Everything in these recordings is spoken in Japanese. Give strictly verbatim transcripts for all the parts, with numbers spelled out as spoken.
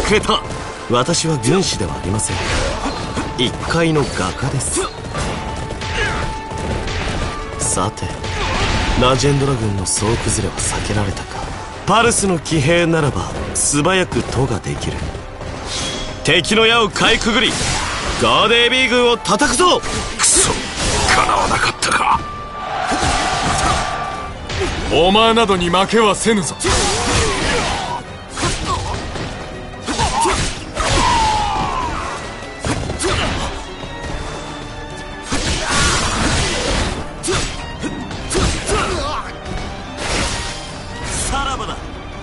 くれた。私は軍師ではありません。一介の画家です。さてラジェンドラ軍の総崩れは避けられたか。パルスの騎兵ならば素早く渡ができる。敵の矢をかいくぐりガーデービー軍を叩くぞ。 くそ、叶わなかったか。 お前などに負けはせぬぞ。 さらばだ。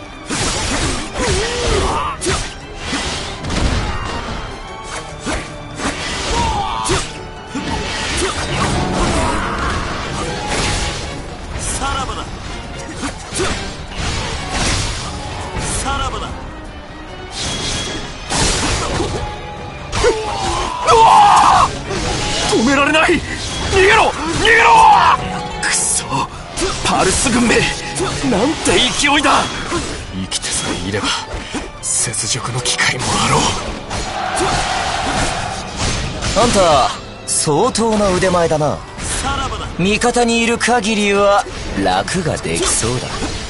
さらばだ。さらばだ。 止められない。逃げろ逃げろ。くそ、パルス軍め、なんて勢いだ。生きてさえいれば雪辱の機会もあろう。 あんた相当な腕前だな。味方にいる限りは楽ができそうだ。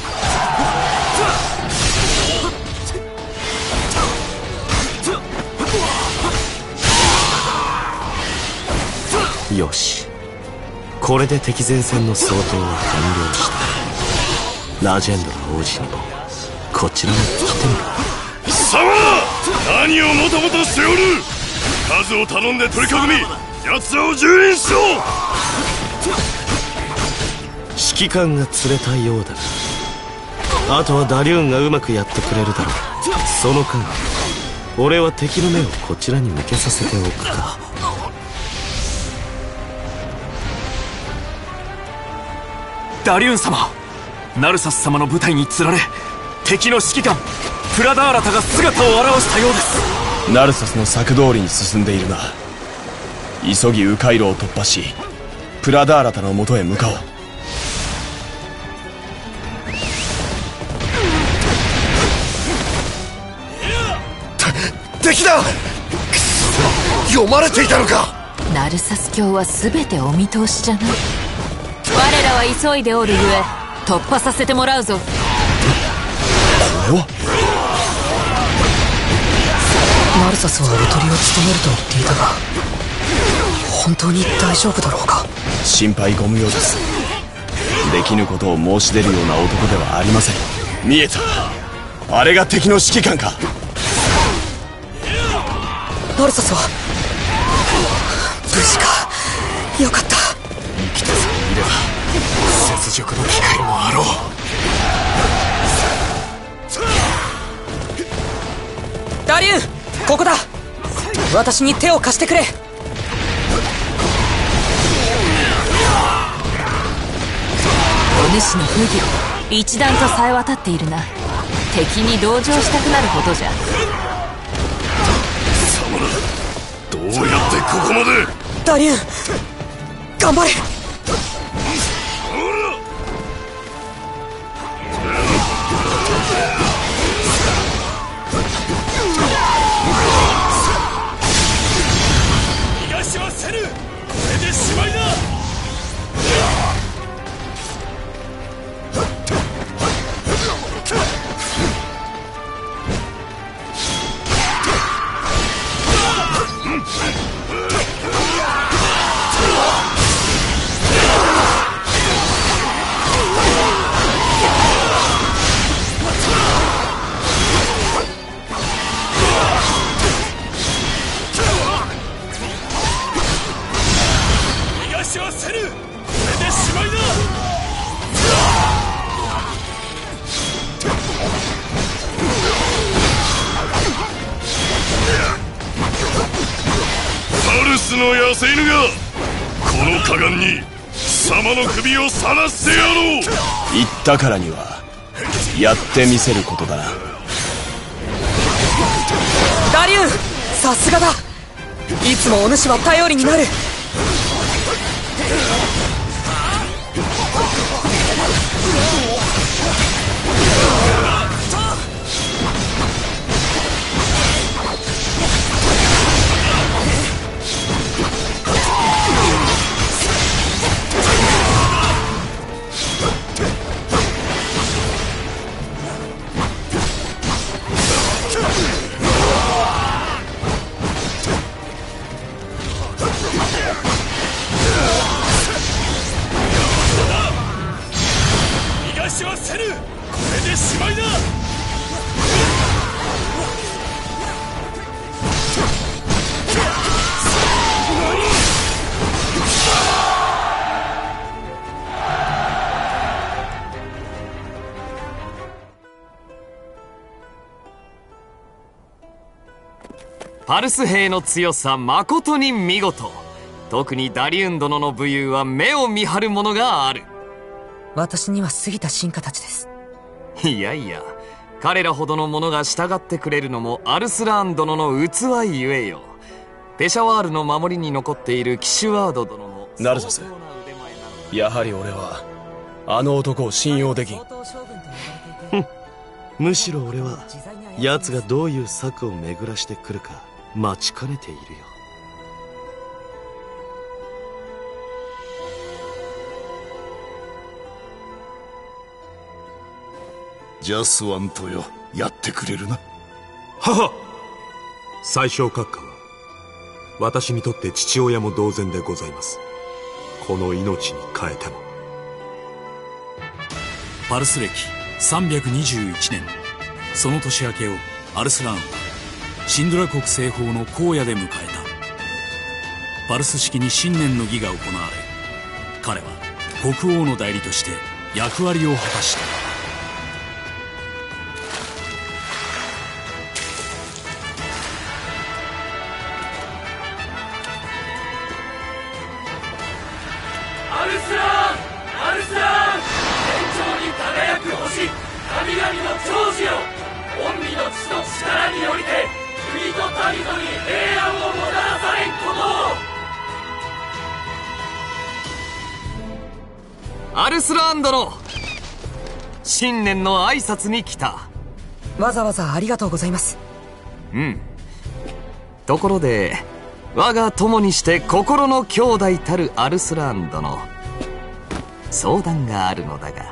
よし、これで敵前線の掃討は完了した。ラジェンドラ王子にもこちらに来てみろ。 貴様、何をもともとしておる。数を頼んで取り囲み奴らを蹂躙しろ。 指揮官が釣れたようだが、あとはダリューンがうまくやってくれるだろう。その間俺は敵の目をこちらに向けさせておくか。 ダリューン様、ナルサス様の部隊に釣られ敵の指揮官プラダーラタが姿を現したようです。 ナルサスの策通りに進んでいるな。急ぎ迂回路を突破しプラダーラタの元へ向かおう。 敵だ。読まれていたのか。 ナルサス教は全てお見通しじゃない。我らは急いでおるゆえ突破させてもらうぞ。 これはナルサスはおとりを務めると言っていたが、本当に大丈夫だろうか。 心配ご無用です。できぬことを申し出るような男ではありません。見えた、あれが敵の指揮官か。 ナルサスは無事か。よかった。 生きてさえいれば雪辱の機会もあろう。 ダリュー、ここだ。私に手を貸してくれ。 お主の不義一段とさえ渡っているな。敵に同情したくなるほどじゃ。 どうやってここまで。 ダリューン、頑張れ。 逃がしはせぬ。これでしまいだ。の野生犬がこの果敢に貴様の首を晒してやろう。 言ったからにはやってみせることだな。 ダリュー、さすがだ。いつもお主は頼りになる。 パルス兵の強さ誠に見事。特にダリウン殿の武勇は目を見張るものがある。 私には過ぎた進化たちです。 いやいや、彼らほどの者が従ってくれるのもアルスラーン殿の器ゆえよ。ペシャワールの守りに残っているキシュワード殿もナルザス、やはり俺はあの男を信用できん。 むしろ俺は奴がどういう策を巡らしてくるか待ちかねているよ。 ジャスワンとよ、やってくれるな。 はは、最小閣下は私にとって父親も同然でございます。この命に代えても。 パルス歴さんびゃくにじゅういちねん、その年明けをアルスラーンはシンドラ国西方の荒野で迎えた。パルス式に新年の儀が行われ、彼は国王の代理として役割を果たした。 アルスラーン殿、新年の挨拶に来た。 わざわざありがとうございます。 うん。ところで、我が友にして心の兄弟たるアルスラーン殿、相談があるのだが。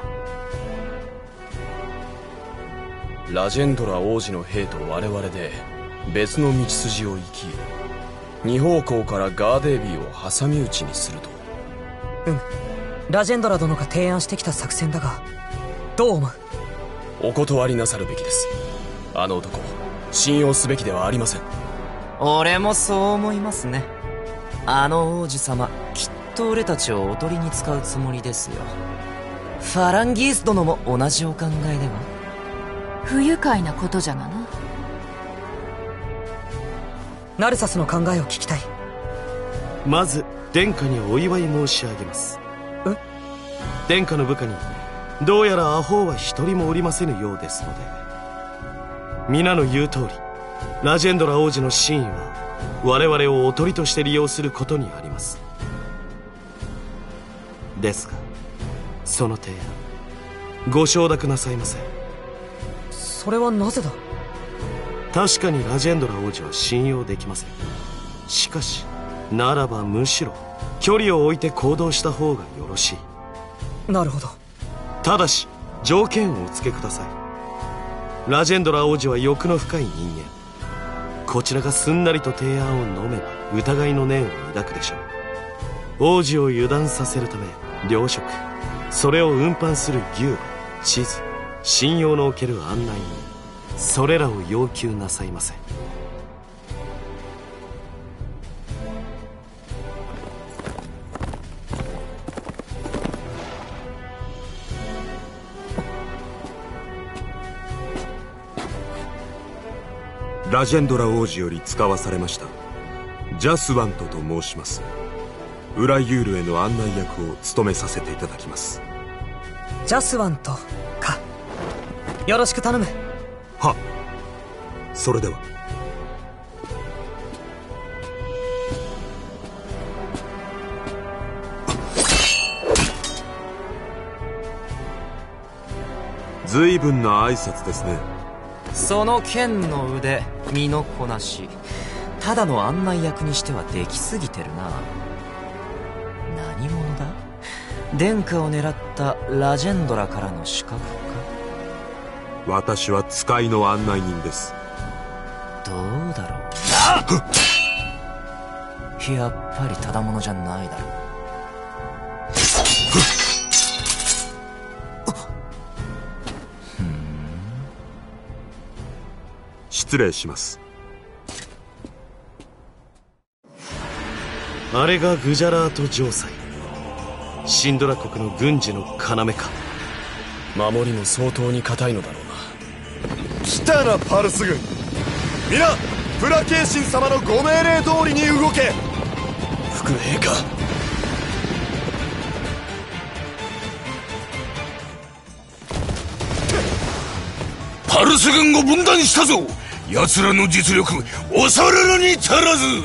ラジェンドラ王子の兵と我々で別の道筋を行き、二方向からガーデービーを挟み撃ちにすると。 うん、ラジェンドラ殿が提案してきた作戦だが、どう思う？ お断りなさるべきです。あの男、信用すべきではありません。 俺もそう思いますね。あの王子様、きっと俺たちをおとりに使うつもりですよ。ファランギース殿も同じお考えでは？ 不愉快なことじゃがな。 ナルサスの考えを聞きたい。 まず殿下にお祝い申し上げます。 え？ 殿下の部下にどうやらアホは一人もおりませぬようですので、皆の言う通りラジェンドラ王子の真意は我々をおとりとして利用することにあります。ですがその提案ご承諾なさいませ。 それはなぜだ？ 確かにラジェンドラ王子は信用できません。しかしならばむしろ距離を置いて行動した方がよろしい。 なるほど。 ただし条件をお付けください。ラジェンドラ王子は欲の深い人間。こちらがすんなりと提案を飲めば疑いの念を抱くでしょう。王子を油断させるため糧食、それを運搬する牛馬、地図、信用のおける案内人、それらを要求なさいませ。 ラジェンドラ王子より使わされましたジャスワントと申します。ウラユールへの案内役を務めさせていただきます。 ジャスワントか。よろしく頼む。 は、それでは。随分な挨拶ですね。 その剣の腕、身のこなし、ただの案内役にしてはできすぎてるな。何者だ？殿下を狙ったラジェンドラからの刺客か？ 私は使いの案内人です。 どうだろう。やっぱりただ者じゃないだろう。 失礼します。 あれがグジャラート城塞、シンドラ国の軍事の要か。 守りも相当に堅いのだろうな。 来たなパルス軍、皆プラケイシン様のご命令通りに動け。 副陛下。 パルス軍を分断したぞ。奴らの実力恐るるに足らず。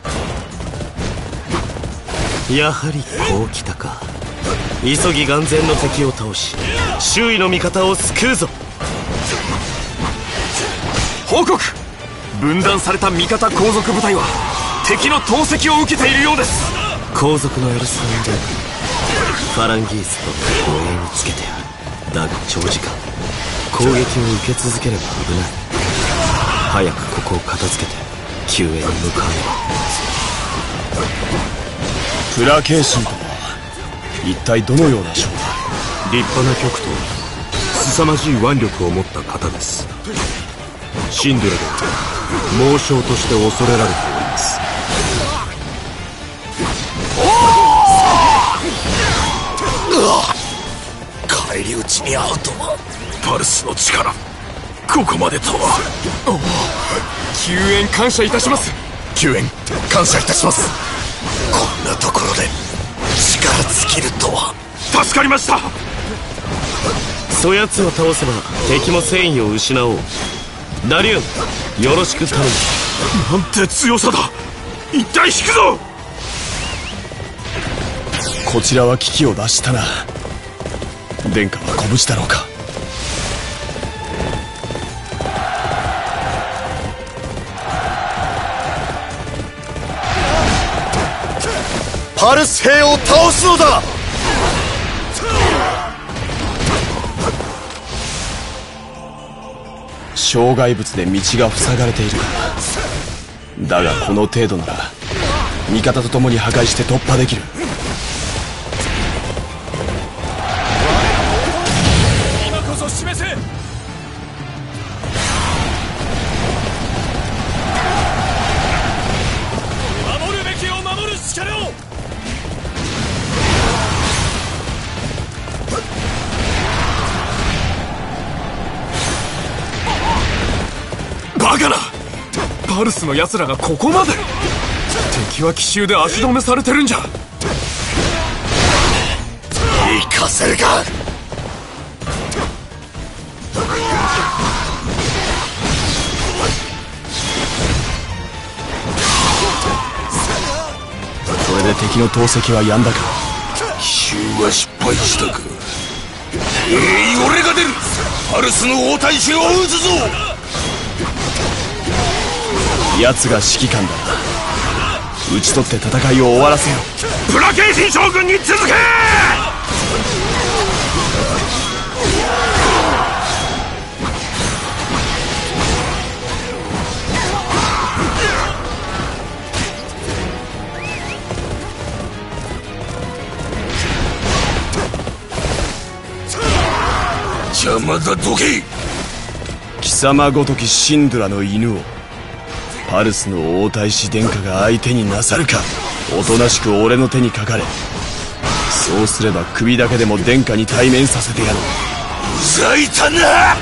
やはりこう来たか。急ぎ眼前の敵を倒し周囲の味方を救うぞ。 報告。分断された味方皇族部隊は敵の投石を受けているようです。 皇族のエルスランでファランギースと護衛につけてある。だが長時間攻撃を受け続ければ危ない。早くここを片付けて救援に向かうよ。 プラケイシンとは一体どのような将だ。 立派な極と凄まじい腕力を持った方です。シンドラで猛将として恐れられております。 返り討ちに遭うとは。パルスの力ここまでとは。救援感謝いたします。救援感謝いたします。こんなところで力尽きるとは。助かりました。 そやつを倒せば敵も戦意を失おう。ダリューンよろしく頼む。 なんて強さだ。一体引くぞ。 こちらは危機を脱したな。殿下はご無事だろうか。 パルス兵を倒すのだ。 障害物で道が塞がれているか。だがこの程度なら味方と共に破壊して突破できる。 今こそ示せ。守るべきを守る力を。バカな。パルスの奴らがここまで。敵は奇襲で足止めされてるんじゃ。行かせるか。 これで敵の投石は止んだか。 奇襲は失敗したか。えい、俺が出る。パルスの応対手を撃つぞ。 奴が指揮官だな。討ち取って戦いを終わらせよう。 プラケイシン将軍に続け。 邪魔だ、どけ。 貴様ごときシンドラの犬をパルスの王太子殿下が相手になさるか。おとなしく俺の手にかかれ。そうすれば首だけでも殿下に対面させてやろう。 咲いたな。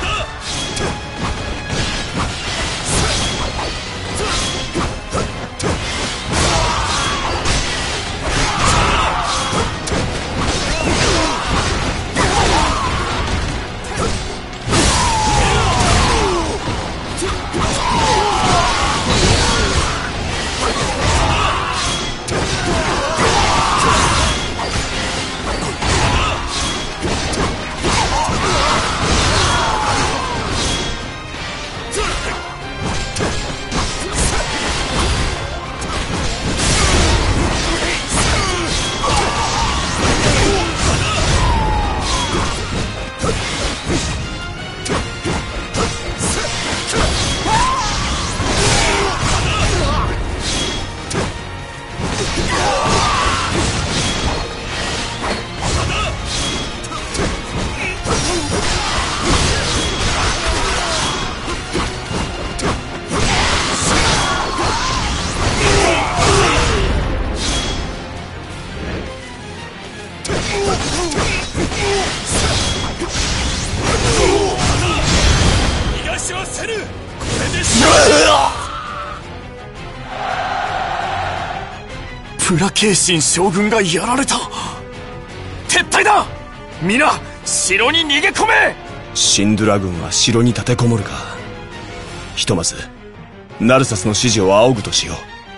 プラケイシン将軍がやられた。撤退だ。皆城に逃げ込め。 シンドラ軍は城に立てこもるか。ひとまずナルサスの指示を仰ぐとしよう。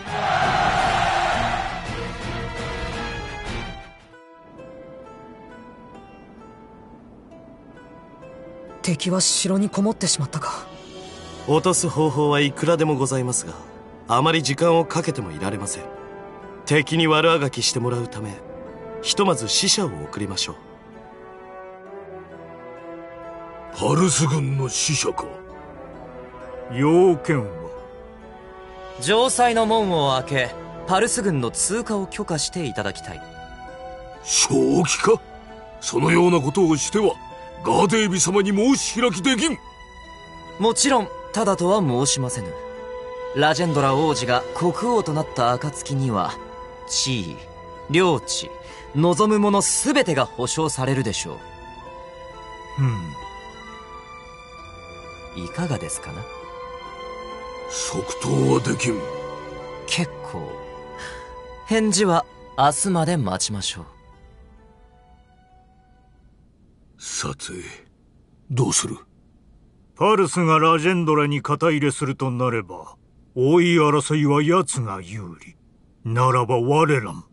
敵は城にこもってしまったか。 落とす方法はいくらでもございますが、あまり時間をかけてもいられません。敵に悪あがきしてもらうため、ひとまず使者を送りましょう。 パルス軍の使者か。 要件は？ 城塞の門を開け、パルス軍の通過を許可していただきたい。 正気か。そのようなことをしてはガーデービ様に申し開きできん。 もちろんただとは申しませぬ。ラジェンドラ王子が国王となった暁には、地位、領地、望むもの全てが保証されるでしょう。 うん。 いかがですかな。 即答はできん。 結構。返事は明日まで待ちましょう。 さてどうする。 パルスがラジェンドラに肩入れするとなれば、王位争いは奴が有利。ならば我らも。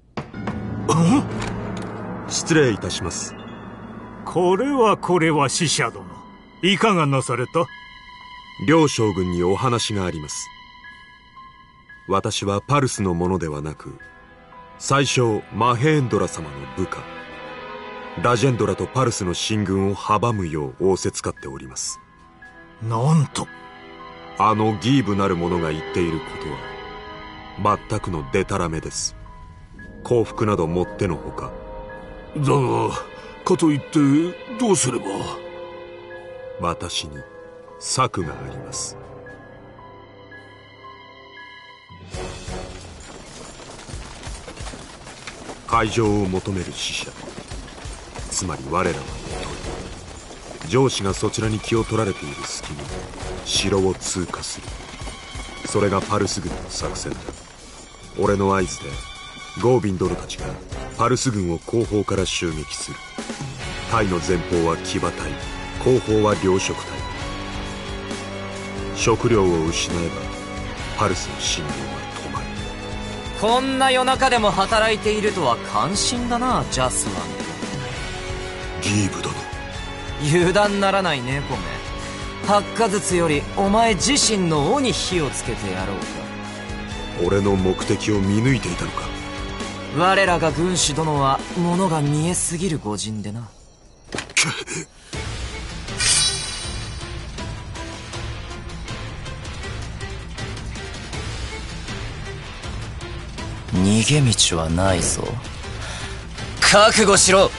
失礼いたします。 これはこれは使者殿、いかがなされた。 両将軍にお話があります。私はパルスのものではなく、宰相マヘーンドラ様の部下。ラジェンドラとパルスの進軍を阻むよう仰せつかっております。 なんと。 あのギーブなる者が言っていることは全くのデタラメです。降伏などもってのほか。 だがかといってどうすれば。 私に策があります。会場を求める使者、つまり我らは元上司がそちらに気を取られている隙に城を通過する。それがパルス軍の作戦だ。俺の合図でゴービン殿たちがパルス軍を後方から襲撃する。隊の前方は騎馬隊、後方は糧食隊。食料を失えばパルスの進軍は止まる。 こんな夜中でも働いているとは感心だな、ジャスワン。 ギーブ殿、 油断ならない猫め。発火筒よりお前自身の尾に火をつけてやろうか。 俺の目的を見抜いていたのか。 我らが軍師殿は物が見えすぎる御仁でな。逃げ道はないぞ。覚悟しろ。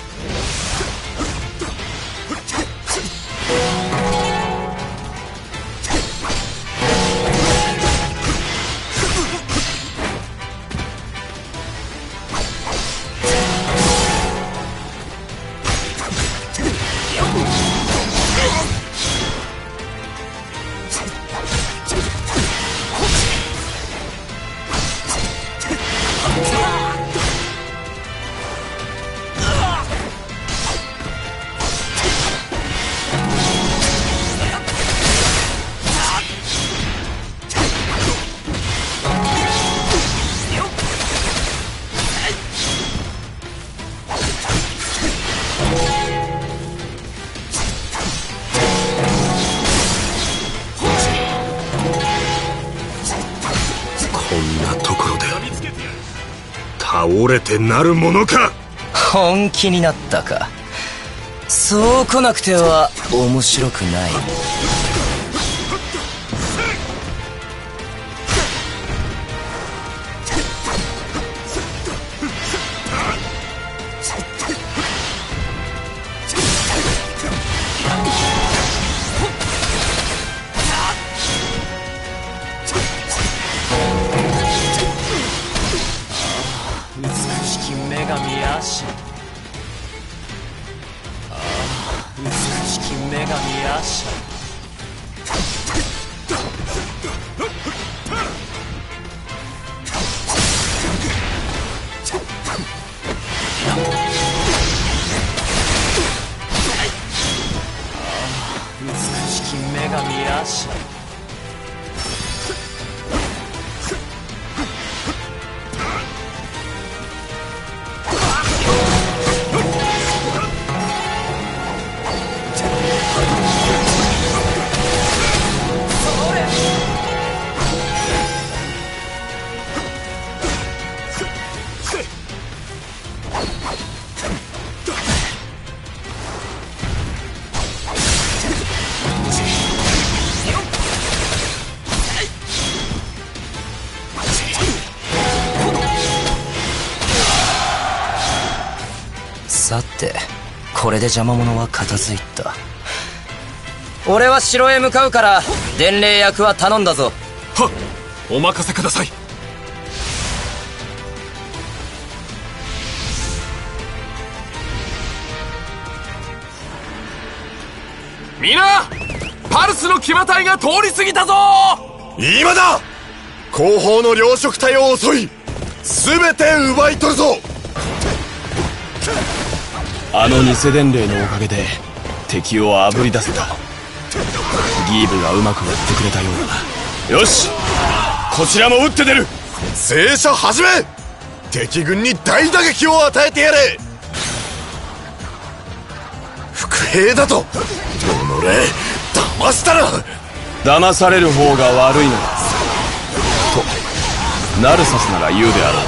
倒れてなるものか。 本気になったか。そう来なくては面白くない。 さてこれで邪魔者は片付いた。俺は城へ向かうから伝令役は頼んだぞ。 はっ、お任せください。皆、パルスの騎馬隊が通り過ぎたぞ。 今だ。後方の両色隊を襲い全て奪い取るぞ。 あの偽伝令のおかげで敵をあぶり出せた。ギーブがうまくやってくれたようだ。よし、こちらも撃って出る。 戦車始め。敵軍に大打撃を与えてやれ。伏兵だと。おのれ、騙したな。 騙される方が悪いのだとナルサスなら言うであ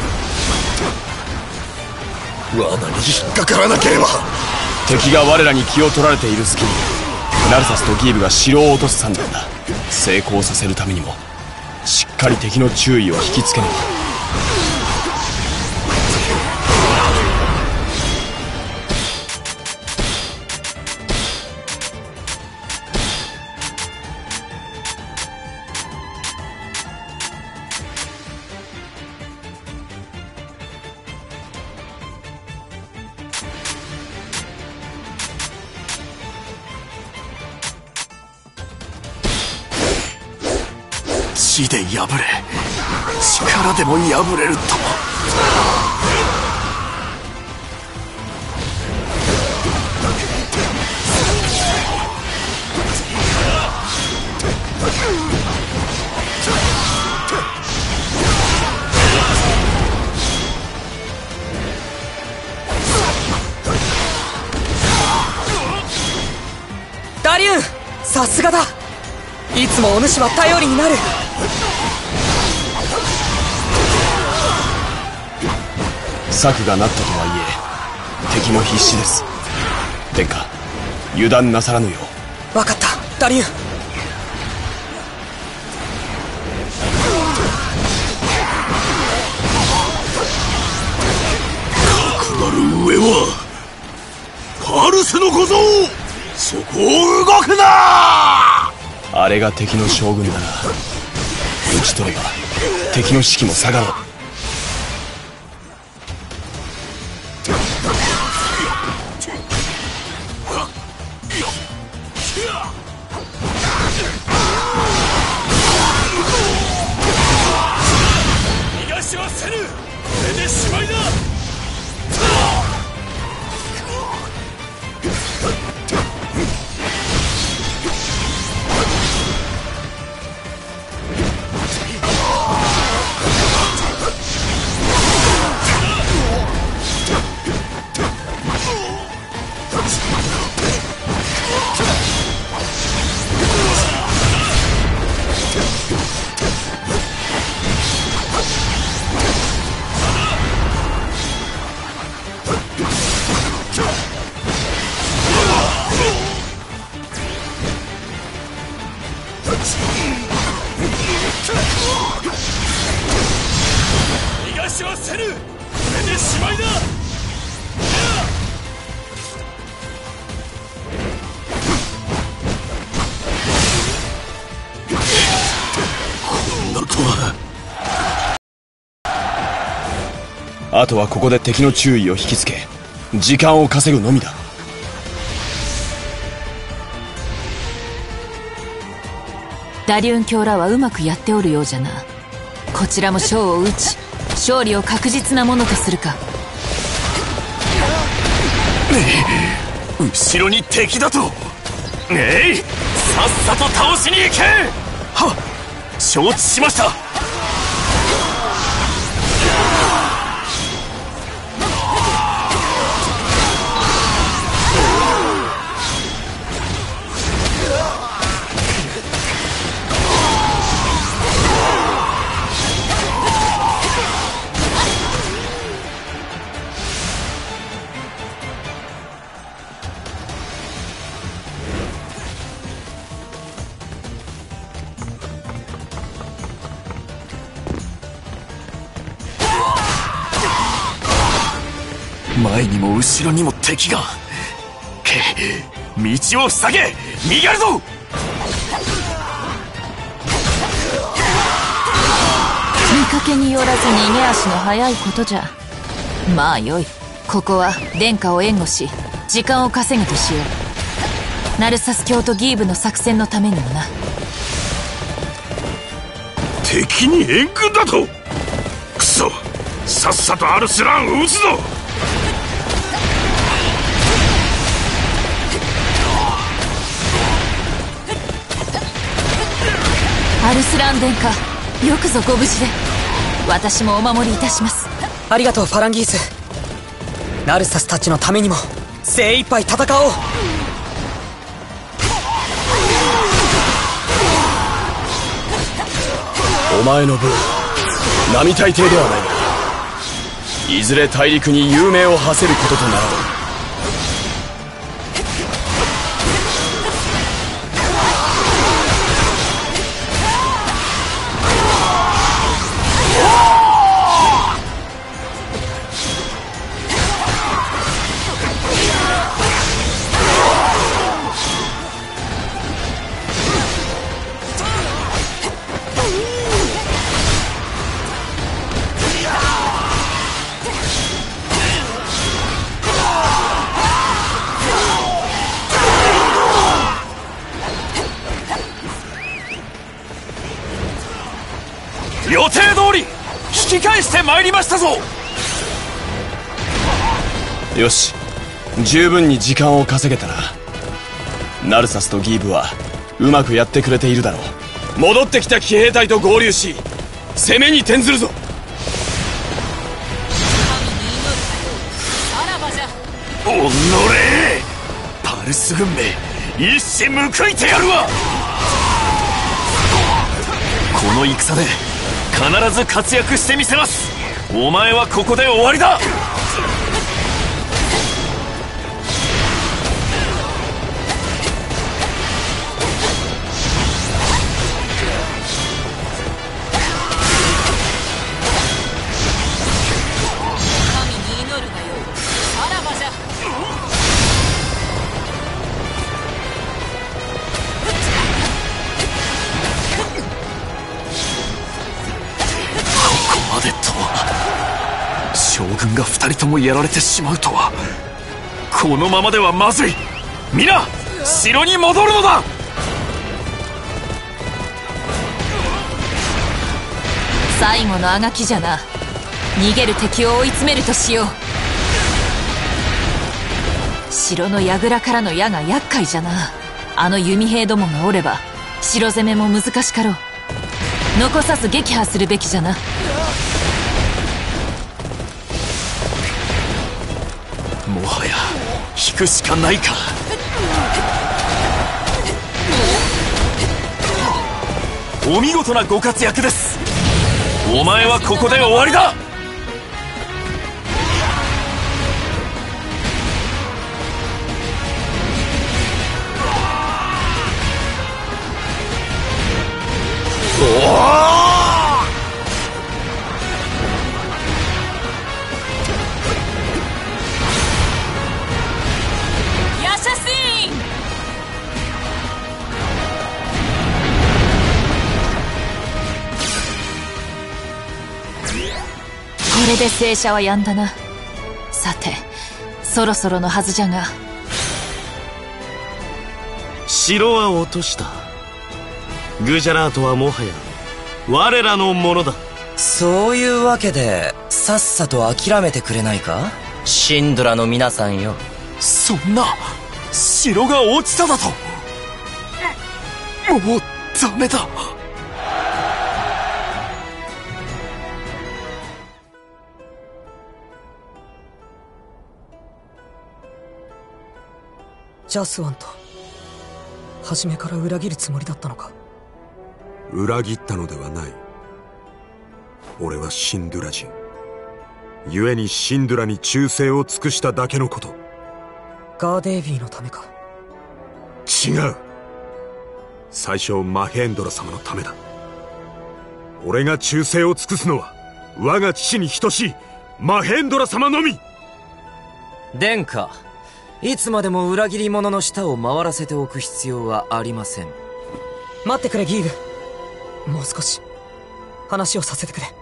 ろうな。 罠に引っかからなければ。 敵が我らに気を取られている隙にナルサスとギーブが城を落とす算段だ。成功させるためにもしっかり敵の注意を引きつけねば。 地で破れ、力でも破れるとも。 ダリュン、さすがだ。いつもお主は頼りになる。 策がなったとはいえ敵も必死です。殿下、油断なさらぬよう。 分かった、ダリュン。 かくなる上はパルスの小僧、そこを動くな。 あれが敵の将軍なら討ち取れば敵の士気も下がろう。 逃がしはせぬ。これでしまいだ。逃がしはせぬ。これでしまいだ。こんなとは。 あとはここで敵の注意を引きつけ時間を稼ぐのみだ。 ダリュン卿らはうまくやっておるようじゃな。こちらも将を討ち勝利を確実なものとするか。 後ろに敵だと。えい、さっさと倒しに行け。はっ、承知しました。 前にも後ろにも敵が。け道を塞げ、逃げるぞ。 見かけによらず逃げ足の速いことじゃ。まあよい、ここは殿下を援護し時間を稼ぐとしよう。ナルサス教とギーブの作戦のためにもな。 敵に援軍だと。くそ、さっさとアルスランを撃つぞ。 アルスラン殿下、よくぞご無事で。私もお守りいたします。 ありがとうファランギース。ナルサスたちのためにも精一杯戦おう。 お前の分並大抵ではないが、いずれ大陸に有名を馳せることとなろう。 予定通り引き返してまいりましたぞ。 よし、十分に時間を稼げたな。ナルサスとギーブはうまくやってくれているだろう。戻ってきた騎兵隊と合流し攻めに転ずるぞ。 おのれ、パルス軍兵一矢報いてやるわ。この戦で必ず活躍してみせます。お前はここで終わりだ。将軍が二人ともやられてしまうとは。このままではまずい。皆城に戻るのだ。 最後のあがきじゃな。逃げる敵を追い詰めるとしよう。城の櫓からの矢が厄介じゃな。あの弓兵どもがおれば城攻めも難しかろう。残さず撃破するべきじゃな。 もはや引くしかないか。お見事なご活躍です。お前はここで終わりだ。おお、 これで聖者は止んだな。さてそろそろのはずじゃが。 城は落とした。グジャラートはもはや我らのものだ。 そういうわけでさっさと諦めてくれないか、シンドラの皆さんよ。 そんな、城が落ちただと。もうダメだ。 ジャスワンと初めから裏切るつもりだったのか。 裏切ったのではない。俺はシンドゥラ人、故にシンドゥラに忠誠を尽くしただけのこと。 ガーデービーのためか。 違う。最初マヘンドラ様のためだ。俺が忠誠を尽くすのは我が父に等しいマヘンドラ様のみ。 殿下、いつまでも裏切り者の舌を回らせておく必要はありません。 待ってくれギーグ。もう少し話をさせてくれ。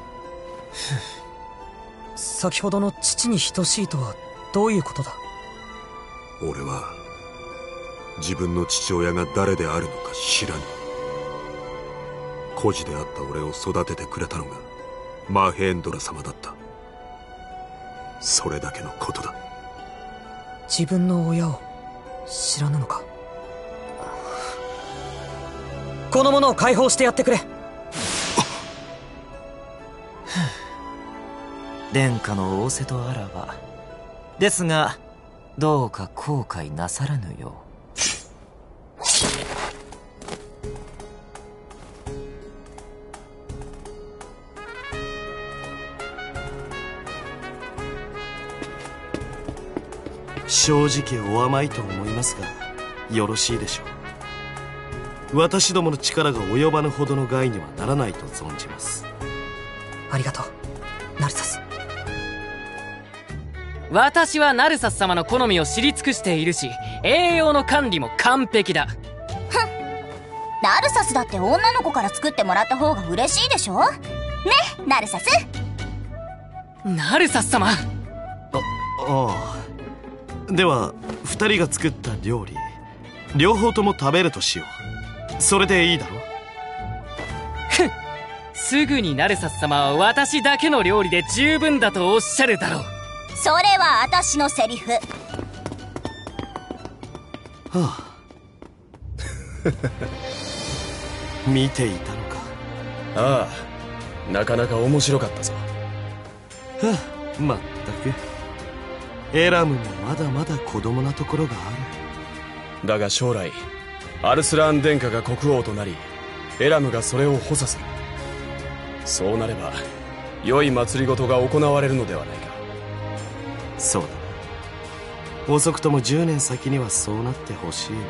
先ほどの父に等しいとはどういうことだ？ 俺は自分の父親が誰であるのか知らぬ。孤児であった俺を育ててくれたのがマヘンドラ様だった。それだけのことだ。 自分の親を知らぬのか。この者を解放してやってくれ。 殿下の仰せとあらば。ですがどうか後悔なさらぬよう。 正直お甘いと思いますがよろしいでしょう。私どもの力が及ばぬほどの害にはならないと存じます。 ありがとうナルサス。 私はナルサス様の好みを知り尽くしているし、栄養の管理も完璧だ。 ふん、ナルサスだって女の子から作ってもらった方が嬉しいでしょね、ナルサス。 ナルサス様。あ、 ああ。では二人が作った料理両方とも食べるとしよう。それでいいだろう。 ふん、すぐにナルサス様は私だけの料理で十分だとおっしゃるだろう。 それは私のセリフ。はあ見ていたのか。 ああ、なかなか面白かったぞ。 はあ、まったくエラムもまだまだ子供なところがある。だが将来アルスラーン殿下が国王となりエラムがそれを補佐する。そうなれば良い祭りごとが行われるのではないか。 そうだな。遅くともじゅうねん先にはそうなってほしいもの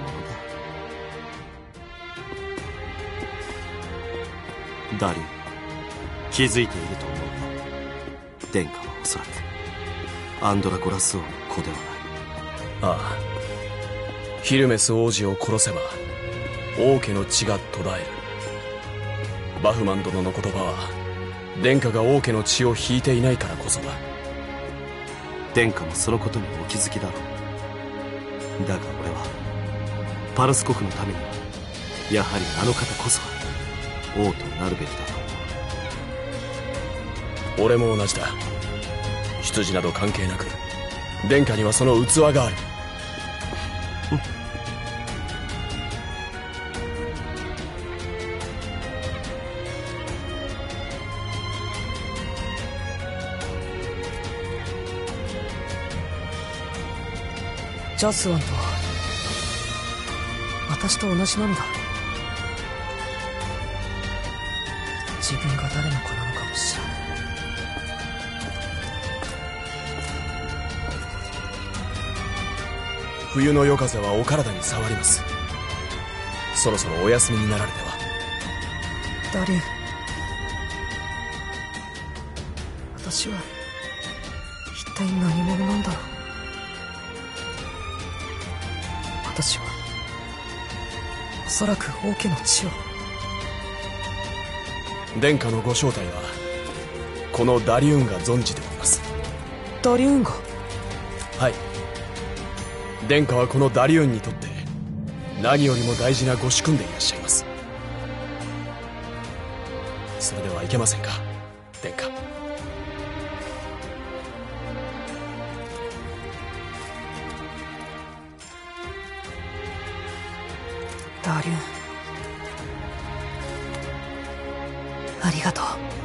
だ。ダリュー、気づいていると思うが殿下はおそらくアンドラゴラス王の子ではない。 ああ、ヒルメス王子を殺せば王家の血が途絶える。バフマン殿の言葉は殿下が王家の血を引いていないからこそだ。 殿下もそのことにお気づきだろう。だが俺はパルス国のためにやはりあの方こそが王となるべきだと思う。俺も同じだ。出自など関係なく殿下にはその器がある。 ジャスワンとは私と同じなのだ。自分が誰の子なのかも知らない。 冬の夜風はお体に触ります。そろそろお休みになられては。 ダリュー、私は一体何者なんだろう。私はおそらく王家の血を。 殿下のご正体はこのダリューンが存じております。 ダリューンが？ はい、殿下はこのダリューンにとって何よりも大事なご主君でいらっしゃいます。それではいけませんか殿下。 ダリューン、ありがとう。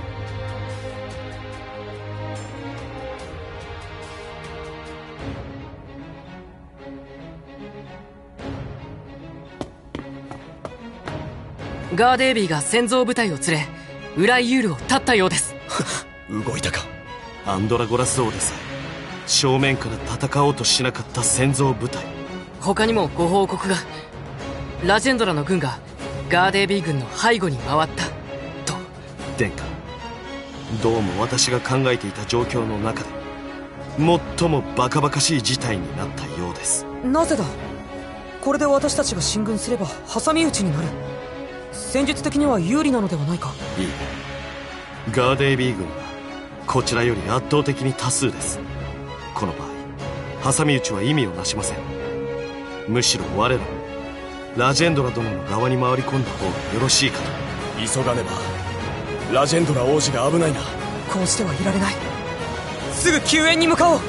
ガーデービーが先造部隊を連れウライユールを立ったようです。 動いたか。 アンドラゴラス王でさえ正面から戦おうとしなかった先造部隊。 他にもご報告が。ラジェンドラの軍がガーデービー軍の背後に回ったと。 殿下、どうも私が考えていた状況の中で最もバカバカしい事態になったようです。 なぜだ。これで私たちが進軍すれば挟み撃ちになる。戦術的には有利なのではないか。 いい。ガーデービー軍はこちらより圧倒的に多数です。この場合挟み撃ちは意味をなしません。むしろ我らもラジェンドラ殿の側に回り込んだ方がよろしいかと。 急がねばラジェンドラ王子が危ないな。 こうしてはいられない。すぐ救援に向かおう。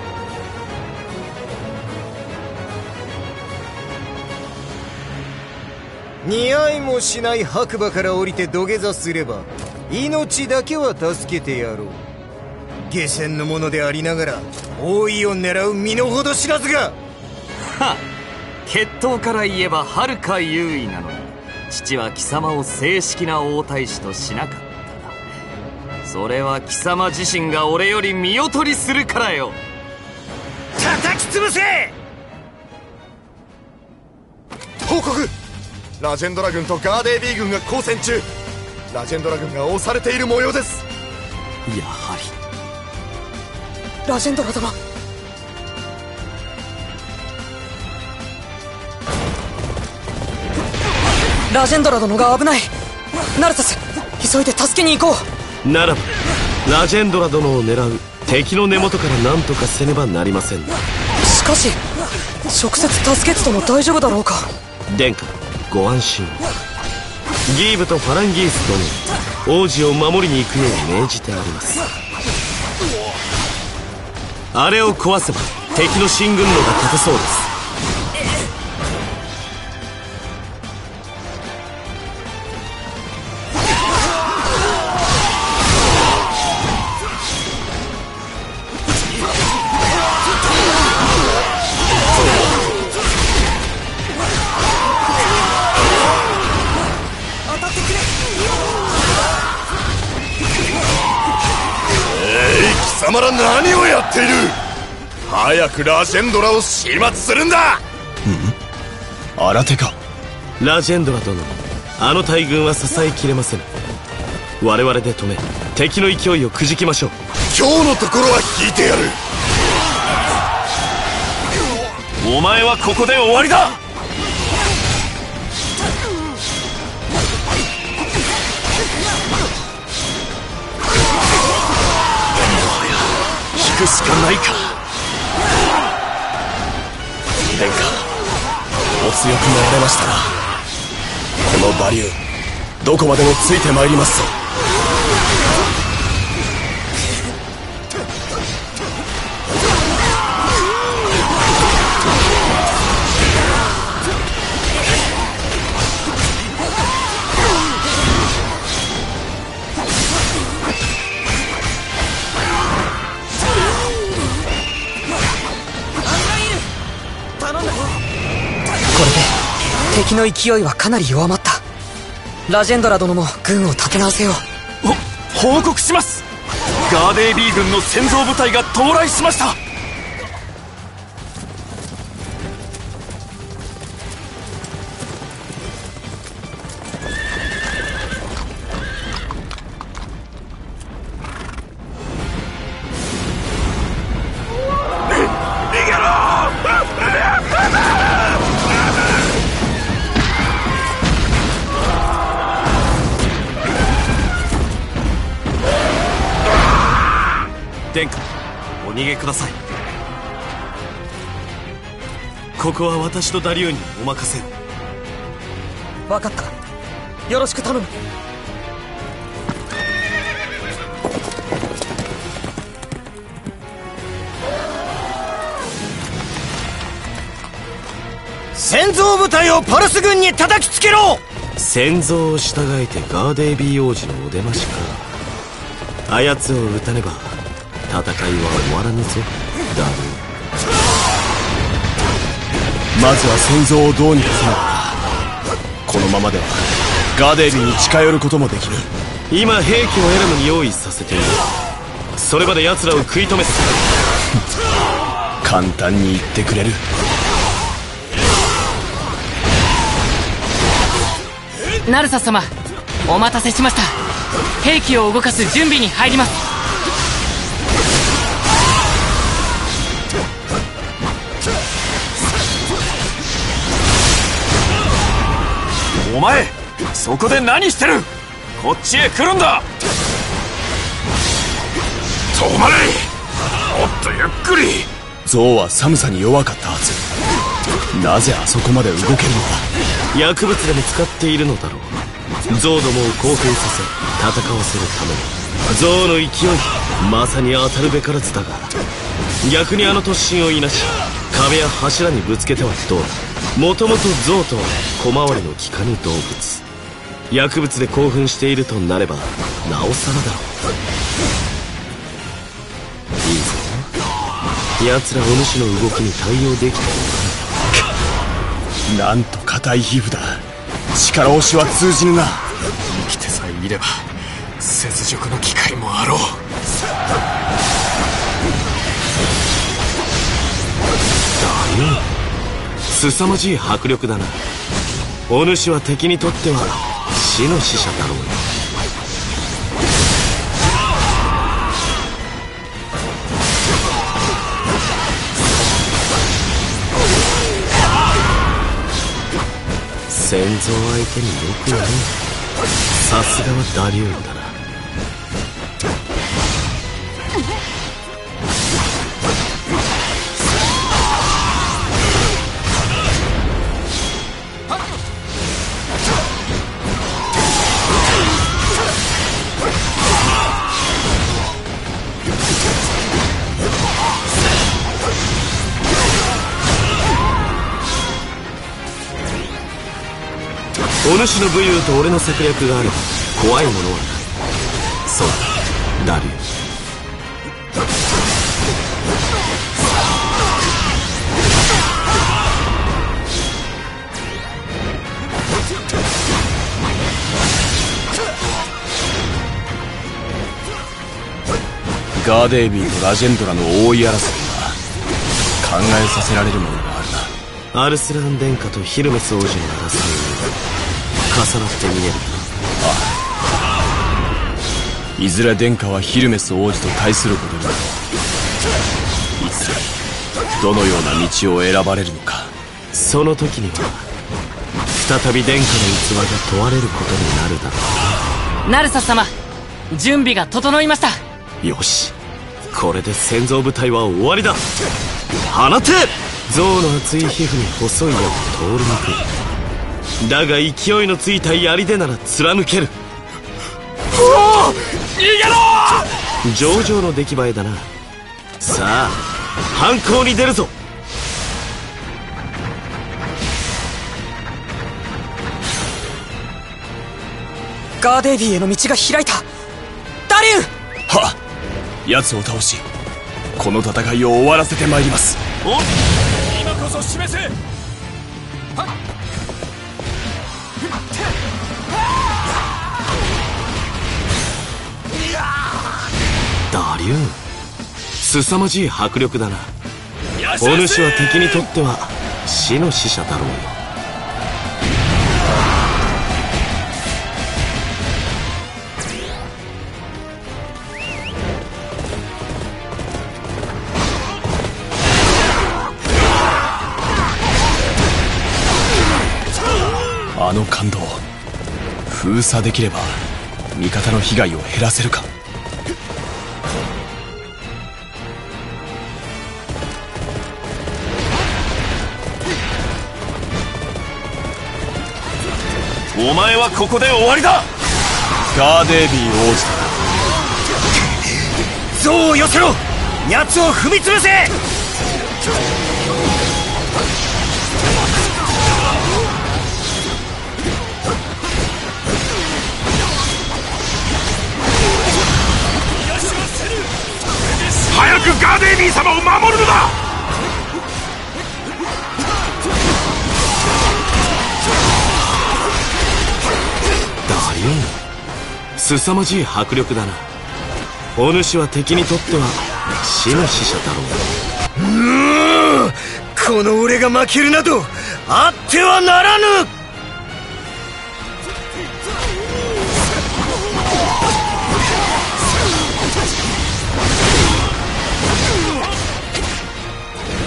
似合いもしない白馬から降りて土下座すれば命だけは助けてやろう。下船の者でありながら王位を狙う身の程知らずが。 は血統から言えばはるか優位なのに父は貴様を正式な王太子としなかった。それは貴様自身が俺より見劣りするからよ。 叩き潰せ。 報告。ラジェンドラ軍とガーデービー軍が交戦中。ラジェンドラ軍が押されている模様です。 やはりラジェンドラ殿。ラジェンドラ殿が危ない。ナルサス、急いで助けに行こう。ならばラジェンドラ殿を狙う敵の根元から何とかせねばなりません。 しかし直接助けつとも大丈夫だろうか。 殿下ご安心。ギーブとファランギース殿王子を守りに行くよう命じてあります。あれを壊せば敵の進軍路が立てそうです。 貴様ら何をやっている。早くラジェンドラを始末するんだ。 うん、新手か。 ラジェンドラ殿、あの大軍は支えきれません。我々で止め敵の勢いをくじきましょう。 今日のところは引いてやる。 お前はここで終わりだ。 引くしかないか。 殿下お強くなられましたな。この馬竜どこまでもついてまいりますぞ。 敵の勢いはかなり弱まった。ラジェンドラ殿も軍を立て直せよう。 報告します。ガーデービー軍の戦闘部隊が到来しました。 殿下お逃げください。ここは私とダリューにお任せを。 分かった。よろしく頼む。 戦闘部隊をパルス軍に叩きつけろ。 先祖を従えてガーデービー王子のお出ましか。あやつを撃たねば戦いは終わらぬぞダル。 まずは戦争をどうにかせねば。このままではガーデービーに近寄ることもできぬ。 今兵器をエラムに用意させている。それまで奴らを食い止めて簡単に言ってくれる。 ナルサ様お待たせしました。兵器を動かす準備に入ります。 前そこで何してる。こっちへ来るんだ。 止まれ。もっとゆっくり。 象は寒さに弱かったはず。なぜあそこまで動けるのだ。 薬物でも使っているのだろう。象どもを興奮させ戦わせるために象の勢いまさに当たるべからずだが、逆にあの突進をいなし壁や柱にぶつけてはどうだ。もともと象とは小回りの利かぬ動物。薬物で興奮しているとなればなおさらだろう。いいぞ、奴らお主の動きに対応できている。なんと硬い皮膚だ。力押しは通じぬな。 生きてさえいれば雪辱の機会もあろう。 だよ、凄まじい迫力だな。お主は敵にとっては死の使者だろうよ。先祖相手によくやる。さすがはダリューンだな。お主の武勇と俺の策略があれば怖いものはない。そうだ、ダリュー。 ガーデイビーとラジェンドラの王位争いは考えさせられるものがあるな。アルスラーン殿下とヒルメス王子の争いに重なって見える。 ああ、いずれ殿下はヒルメス王子と対することになる。いつどのような道を選ばれるのか。 その時には再び殿下の器が問われることになるだろう。ナルサ様、準備が整いました。 よし、これで戦争部隊は終わりだ。放て。象の厚い皮膚に細い矢を通りにくい。だが勢いのついた槍でなら貫ける。 おお、逃げろ。 上々の出来栄えだな。さあ反抗に出るぞ。 ガーデイビーへの道が開いた。ダリュー。はっ、奴を倒しこの戦いを終わらせてまいります。 お、今こそ示せ。 ダリューン、凄まじい迫力だな。お主は敵にとっては死の使者だろうよ。 あの感動、封鎖できれば味方の被害を減らせるか。 お前はここで終わりだ。 ガーデイビー王子だ。 象を寄せろ。奴を踏み潰せ。 早くガーデイビー様を守るのだ。 ダリューン、凄まじい迫力だな。お主は敵にとっては死の使者だろう。 うーん、この俺が負けるなどあってはならぬ。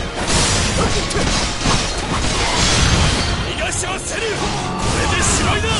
逃がしはせぬ。これでしまいだ。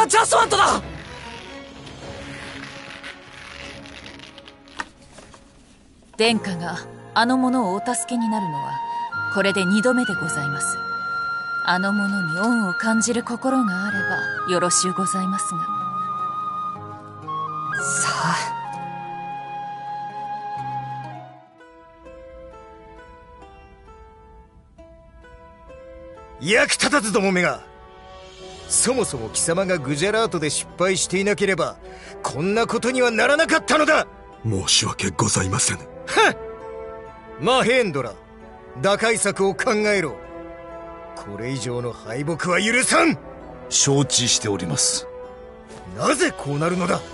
はジャスワントだ。 殿下があの者をお助けになるのはこれで二度目でございます。あの者に恩を感じる心があればよろしゅうございますが。 さあ、 役立たずどもめが、そもそも貴様がグジャラートで失敗していなければこんなことにはならなかったのだ。 申し訳ございません。 はっ、マヘンドラ、打開策を考えろ。これ以上の敗北は許さん。 承知しております。 なぜこうなるのだ。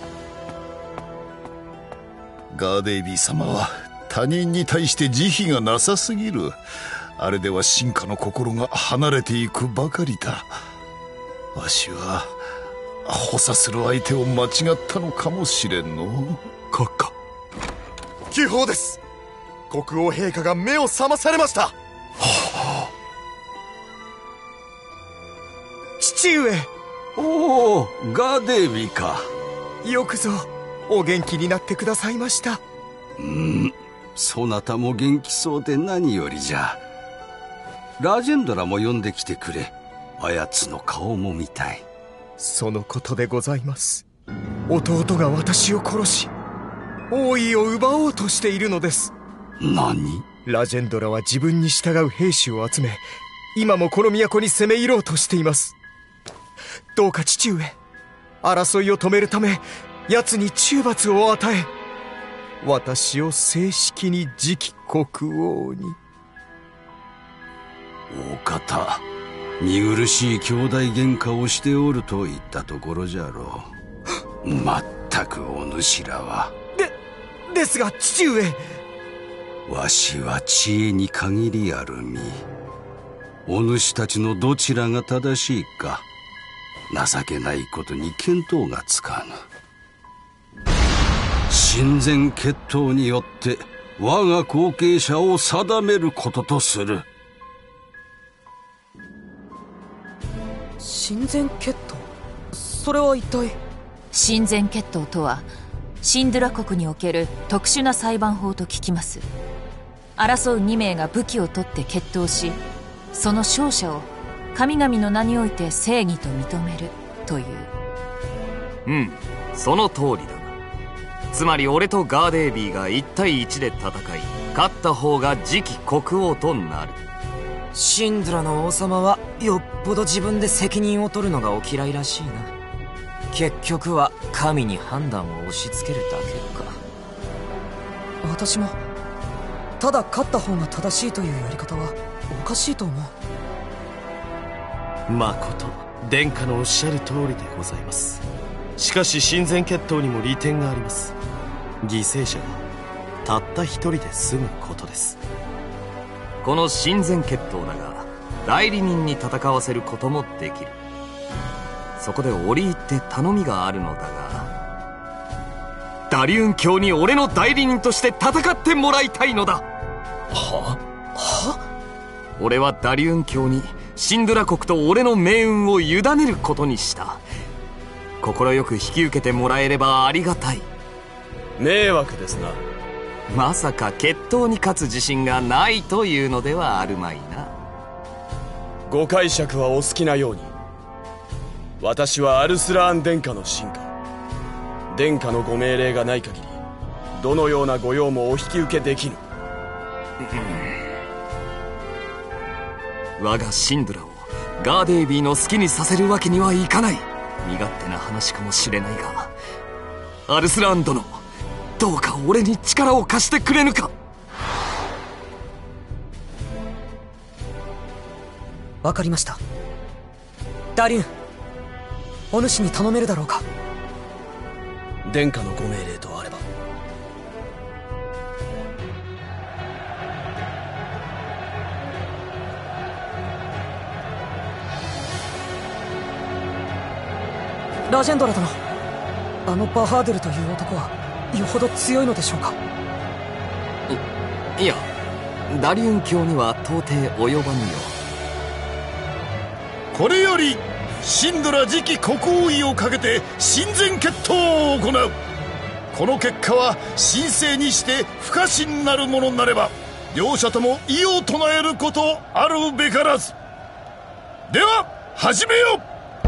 ガーデイビー様は他人に対して慈悲がなさすぎる。あれでは進化の心が離れていくばかりだ。わしは補佐する相手を間違ったのかもしれんの。 閣下、 急報です。国王陛下が目を覚まされました。はあ、父上。 おお、ガーデイビーか。 よくぞお元気になってくださいました。 うん、そなたも元気そうで何よりじゃ。ラジェンドラも呼んできてくれ。あやつの顔も見たい。 そのことでございます。弟が私を殺し王位を奪おうとしているのです。 何？ ラジェンドラは自分に従う兵士を集め、今もこの都に攻め入ろうとしています。どうか父上、争いを止めるため奴に懲罰を与え、私を正式に次期国王に。 大方、見苦しい兄弟喧嘩をしておると言ったところじゃろう。まったくお主らは。 で、ですが父上。 わしは知恵に限りある身。お主たちのどちらが正しいか、情けないことに見当がつかぬ。親善決闘によって我が後継者を定めることとする。 親善決闘、それは一体。 親善決闘とはシンドゥラ国における特殊な裁判法と聞きます。争うに名が武器を取って決闘し、その勝者を神々の名において正義と認めるという。 うん、その通りだ。つまり俺とガーデイビーがいち対いちで戦い、勝った方が次期国王となる。 シンドラの王様はよっぽど自分で責任を取るのがお嫌いらしいな。結局は神に判断を押し付けるだけか。 私もただ勝った方が正しいというやり方はおかしいと思う。まこと殿下のおっしゃる通りでございます。しかし親善決闘にも利点があります。犠牲者がたった一人で済むことです。 この親善決闘だが代理人に戦わせることもできる。そこで折り入って頼みがあるのだが、ダリューン卿に俺の代理人として戦ってもらいたいのだ。 はは俺はダリューン卿にシンドゥラ国と俺の命運を委ねることにした。快く引き受けてもらえればありがたい。 迷惑ですな。 まさか決闘に勝つ自信がないというのではあるまいな。 ご解釈はお好きなように。私はアルスラーン殿下の臣下。殿下のご命令がない限りどのような御用もお引き受けできぬ。 我がシンドゥラをガーデイビーの好きにさせるわけにはいかない。身勝手な話かもしれないが、アルスラーン殿、どうか俺に力を貸してくれぬか。 わかりました。ダリュン、お主に頼めるだろうか。 殿下のご命令とあれば。 ラジェンドラ殿、あのバハーデルという男はよほど強いのでしょうか。 いいや、ダリューン卿には到底及ばぬよ。 これよりシンドラ次期国王位をかけて親善決闘を行う。この結果は神聖にして不可侵なるものなれば、両者とも異を唱えることあるべからず。では始めよう。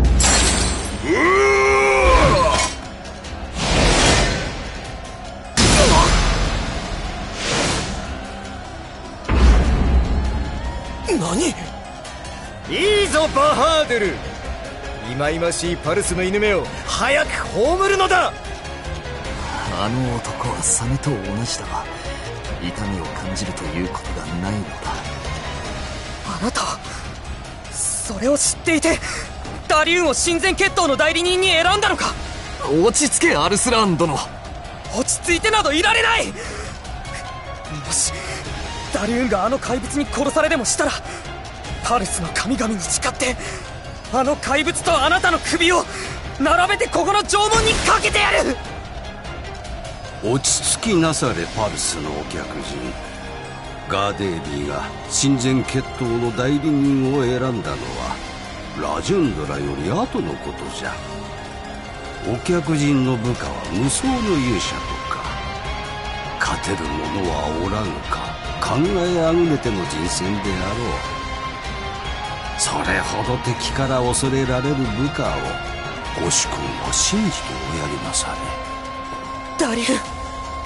何？いいぞバハードル。忌々しいパルスの犬目を早く葬るのだ。 あの男はサメと同じだが、痛みを感じるということがないのだ。 あなたそれを知っていてダリューンを親善決闘の代理人に選んだのか。 落ち着けアルスラーン殿。 落ち着いてなどいられない。もしダリューンがあの怪物に殺されでもしたら、パルスの神々に誓ってあの怪物とあなたの首を並べてここの縄文にかけてやる。 落ち着きなされパルスのお客人。ガーデービーが親善決闘の代理人を選んだのはラジェンドラより後のことじゃ。お客人の部下は無双の勇者とか、勝てる者はおらぬか考えあぐれての人選であろう。それほど敵から恐れられる部下をご主君は信じておやりなされ。 ダリュー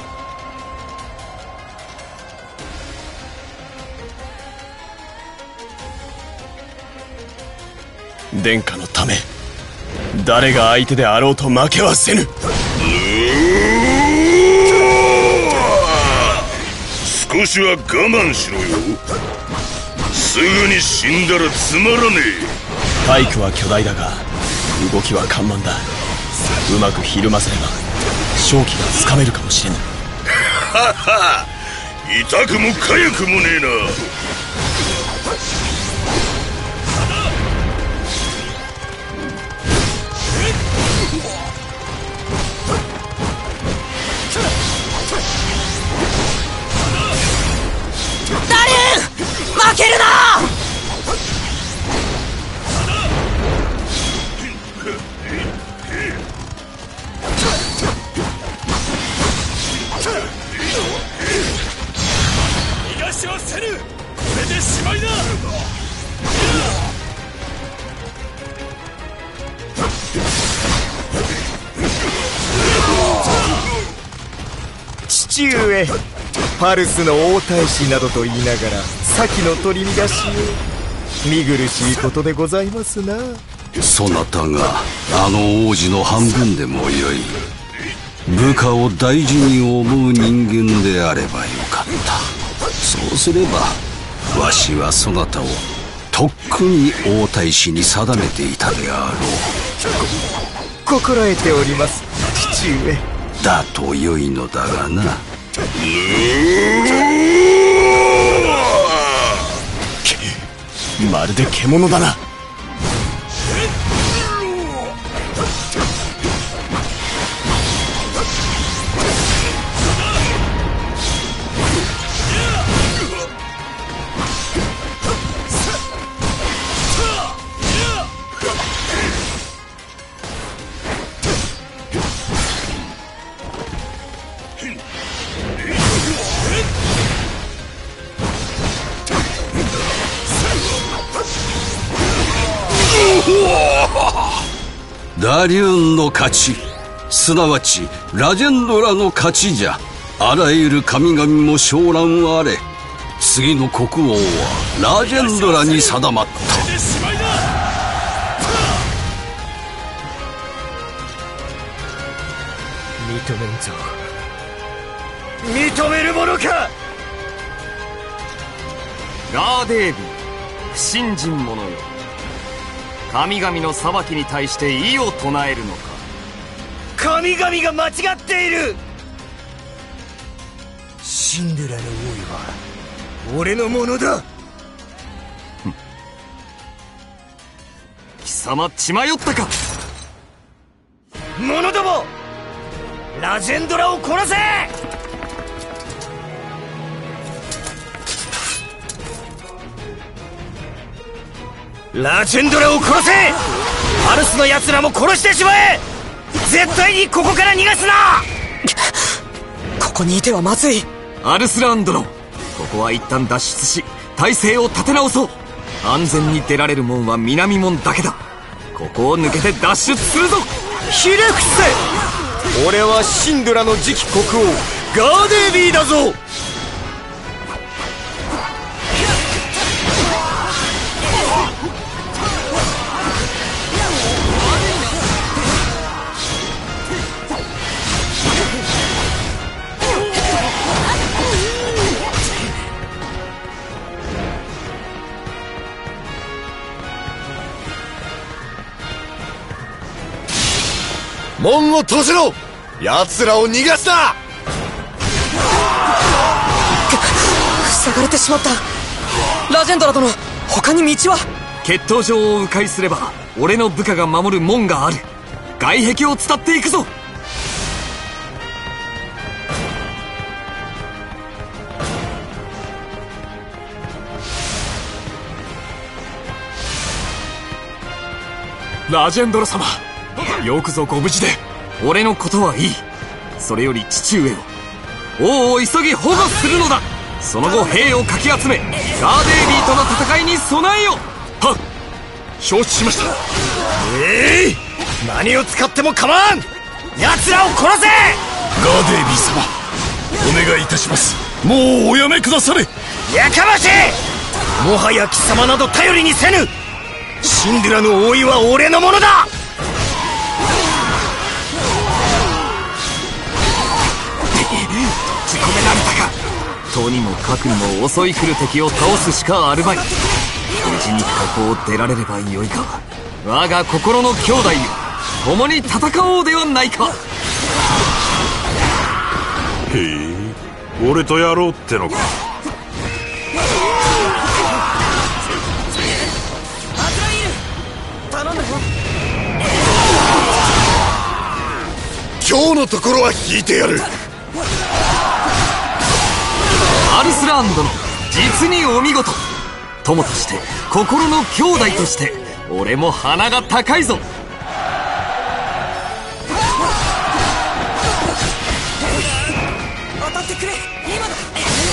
殿下のため、誰が相手であろうと負けはせぬ。 少しは我慢しろよ。すぐに死んだらつまらねえ。 体躯は巨大だが動きは緩慢だ。うまくひるませれば勝機がつかめるかもしれぬ。 はは痛くも痒くもねえな。 負けるな。 逃がしはせぬ。これでしまいだ。 父上、パルスの王太子などと言いながら先の取り乱しを。見苦しいことでございますな。 そなたがあの王子の半分でもよい。部下を大事に思う人間であればよかった。そうすればわしはそなたをとっくに王太子に定めていたであろう。 心得ております父上。 だと良いのだがな。 まるで獣だな。 ダリューンの勝ち、すなわちラジェンドラの勝ちじゃ。あらゆる神々も昇乱あれ。次の国王はラジェンドラに定まった。 認めんぞ。認めるものか。 ガーデービー、不信心者よ。神々の裁きに対して異を唱えるのか。 神々が間違っている。シンドラの王位は俺のものだ。 貴様血迷ったか。 者ども、ラジェンドラを殺せ。ラジェンドラを殺せ。 パルスの奴らも殺してしまえ。絶対にここから逃がすな。ここにいてはまずい。 アルスラーン殿、ここは一旦脱出し体勢を立て直そう。安全に出られる門は南門だけだ。ここを抜けて脱出するぞ。 ひれ伏せ。俺はシンドラの次期国王ガーデービーだぞ。 門を閉じろ。奴らを逃がすな。 塞がれてしまった。ラジェンドラ殿、他に道は？ 決闘場を迂回すれば俺の部下が守る門がある。外壁を伝っていくぞ。ラジェンドラ様、よくぞご無事で。俺のことはいい。それより父上を王を急ぎ保護するのだ。その後兵をかき集めガーデービーとの戦いに備えよ。はっ、承知しました。 ええー、何を使っても構わん。奴らを殺せ。ガーデービー様、お願いいたします。もうおやめくだされ。 やかましい。もはや貴様など頼りにせぬ。シンドラの王位は俺のものだ。 閉じ込められたか。とにもかくにも襲い来る敵を倒すしかあるまい。無事にここを出られればよいが、我が心の兄弟よ、共に戦おうではないか。 へえ、俺とやろうってのか。 今日のところは引いてやる。 アルスラーン殿、実にお見事。友として心の兄弟として俺も鼻が高いぞ。 当たってくれ、今だ。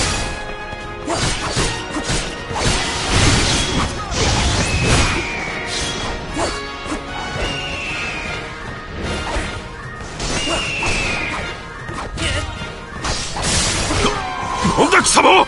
なんだ貴様。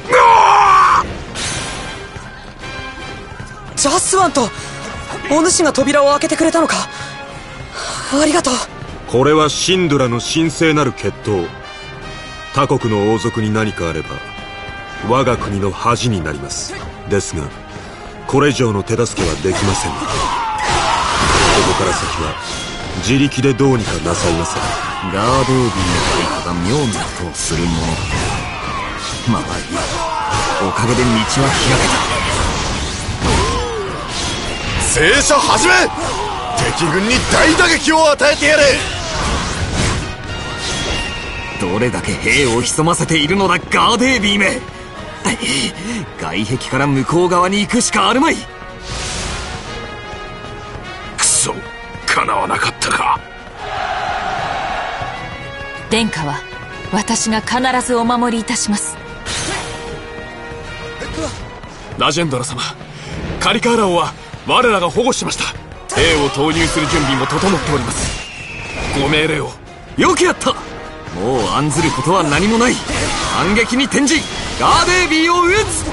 ジャスワンとお主が扉を開けてくれたのか。ありがとう。 これはシンドラの神聖なる決闘。他国の王族に何かあれば我が国の恥になります。ですがこれ以上の手助けはできません。ここから先は自力でどうにかなさいませ。 ガーデービーの配下が妙なことをするものだ。まあいい、おかげで道は開けた。聖書始め。敵軍に大打撃を与えてやれ。 どれだけ兵を潜ませているのだガーデービーめ。外壁から向こう側に行くしかあるまい。 くそ、叶わなかったか。 殿下は私が必ずお守りいたします。 ラジェンドラ様、カリカーラ王は我らが保護しました。兵を投入する準備も整っております。ご命令を。よくやった。もう案ずることは何もない。反撃に転じガーデービーを撃つ。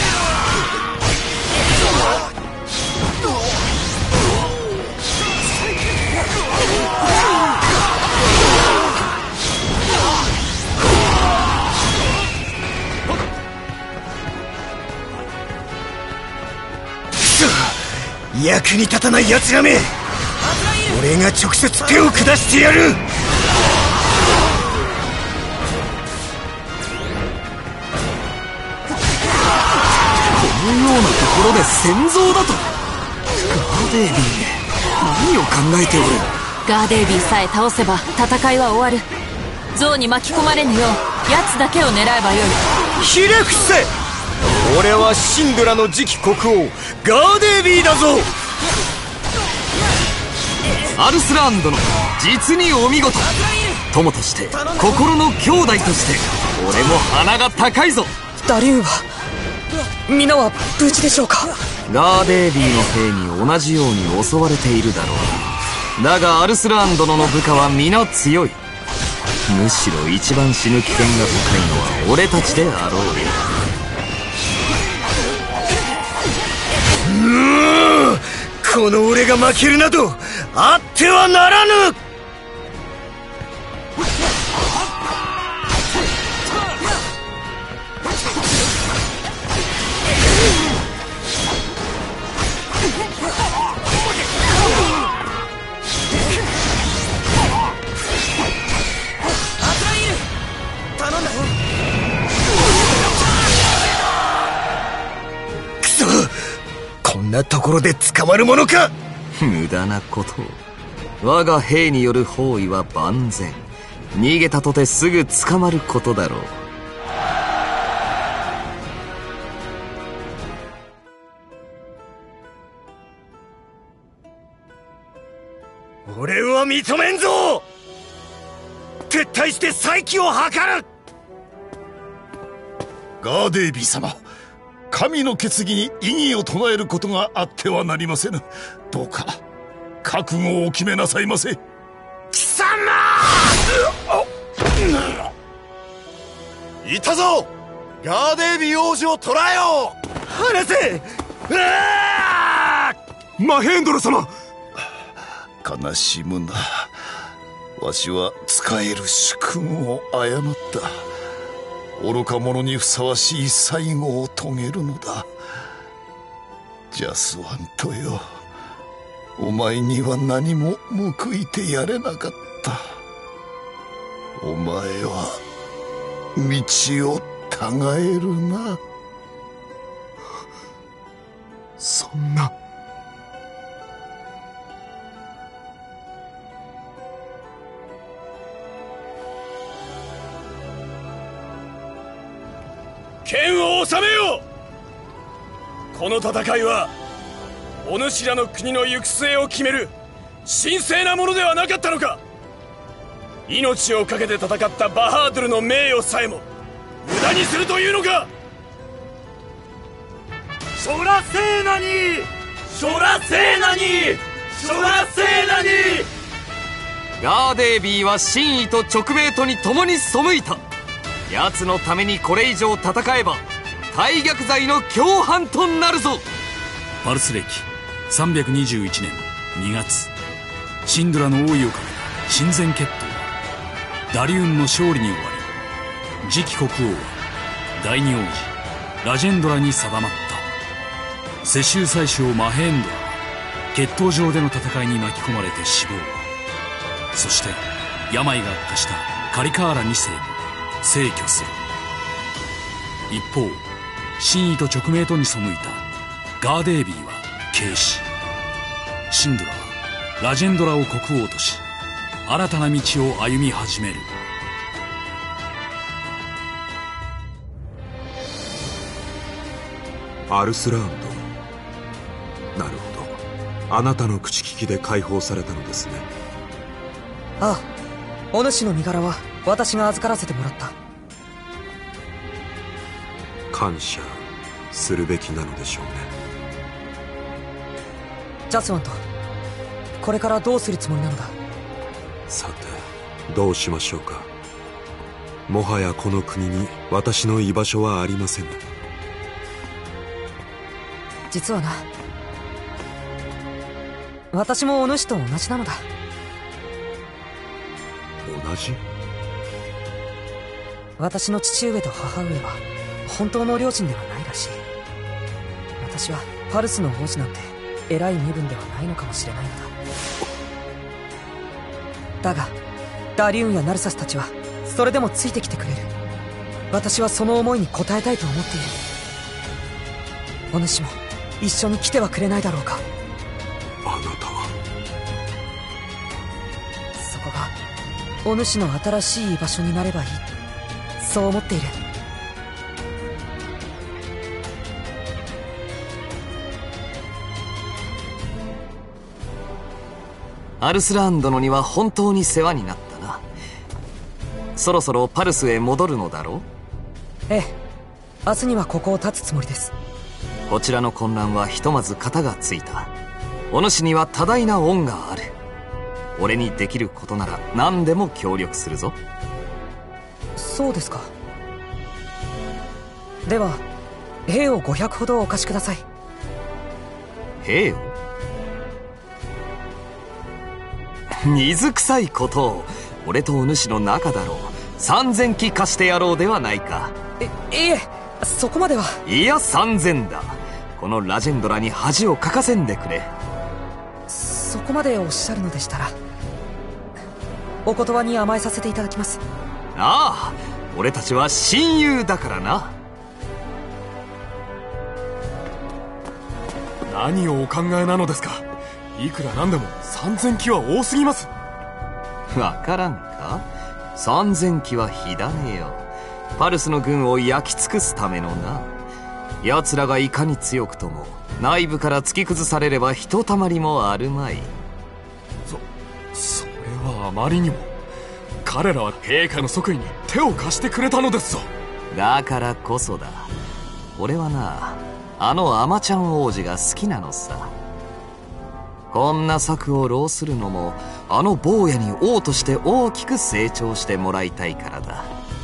役に立たない奴らめ、俺が直接手を下してやる。 このようなところで戦争だと。ガーデービー何を考えておる。 ガーデービーさえ倒せば戦いは終わる。象に巻き込まれぬよう奴だけを狙えばよい。 ひれ伏せ。俺はシンドラの次期国王ガーデービーだぞ。 アルスラーン殿、実にお見事。友として心の兄弟として俺も鼻が高いぞ。 ダリューンは皆は無事でしょうか。 ガーデービーの兵に同じように襲われているだろう。だがアルスラーン殿の部下は皆強い。むしろ一番死ぬ危険が高いのは俺たちであろう。 うーこの俺が負けるなどあってはならぬ。こんなところで捕まるものか。 無駄なことを。我が兵による包囲は万全。逃げたとてすぐ捕まることだろう。俺は認めんぞ。撤退して再起を図る。 ガーデービー様、神の決議に異議を唱えることがあってはなりませぬ。どうか覚悟を決めなさいませ。 貴様いたぞ、ガーデービー王子を捕らえよう。 離せ。うわマヘンドラ様、悲しむな。わしは使える主君を誤った。愚か者にふさわしい最後を遂げるのだ。ジャスワントよ、お前には何も報いてやれなかった。お前は道をたがえるな。 そんな。 剣を収めよう。この戦いはお主らの国の行く末を決める神聖なものではなかったのか。命を懸けて戦ったバハードゥルの名誉さえも無駄にするというのか。 ショラセーナにショラセーナにショラセーナに。 ガーデービーは真意と直命とに共に背いた。奴のためにこれ以上戦えば大逆罪の共犯となるぞ。 パルス歴さんびゃくにじゅういちねんにがつ、シンドラの王位をかけた親善決闘はダリューンの勝利に終わり、次期国王は第二王子ラジェンドラに定まった。世襲宰相マヘーンドラは決闘場での戦いに巻き込まれて死亡。そして病が悪化したカリカーラに世も逝去する。一方、真意と直命とに背いたガーデービーは軽視。シンドラはラジェンドラを国王とし、新たな道を歩み始める。 アルスラーンド、なるほど、あなたの口利きで解放されたのですね。 ああ、お主の身柄は私が預からせてもらった。 感謝するべきなのでしょうね。 ジャスワント、これからどうするつもりなのだ。 さてどうしましょうか。もはやこの国に私の居場所はありません。 実はな、私もお主と同じなのだ。 同じ？ 私の父上と母上は本当の両親ではないらしい。私はパルスの王子なんて偉い身分ではないのかもしれないのだ。だがダリューンやナルサスたちはそれでもついてきてくれる。私はその思いに応えたいと思っている。お主も一緒に来てはくれないだろうか。 あなたは。 そこがお主の新しい居場所になればいい、そう思っている。 アルスラーン殿には本当に世話になったな。そろそろパルスへ戻るのだろう？ええ、明日にはここを立つつもりです。 こちらの混乱はひとまず片がついた。お主には多大な恩がある。俺にできることなら何でも協力するぞ。 そうですか。では兵をごひゃくほどお貸しください。 兵を？水臭いことを。俺とお主の仲だろう。三千騎貸してやろうではないか。 え、いえ、そこまでは。 いや三千だ。このラジェンドラに恥をかかせんでくれ。 そこまでおっしゃるのでしたらお言葉に甘えさせていただきます。 ああ、俺たちは親友だからな。 何をお考えなのですか。いくらなんでも三千騎は多すぎます。 わからんか。三千騎は火種よ。パルスの軍を焼き尽くすためのな。奴らがいかに強くとも内部から突き崩されればひとたまりもあるまい。 そそれはあまりにも。彼らは陛下の即位に手を貸してくれたのですぞ。 だからこそだ。俺はな、あのアマちゃん王子が好きなのさ。こんな策を浪するのもあの坊やに王として大きく成長してもらいたいからだ。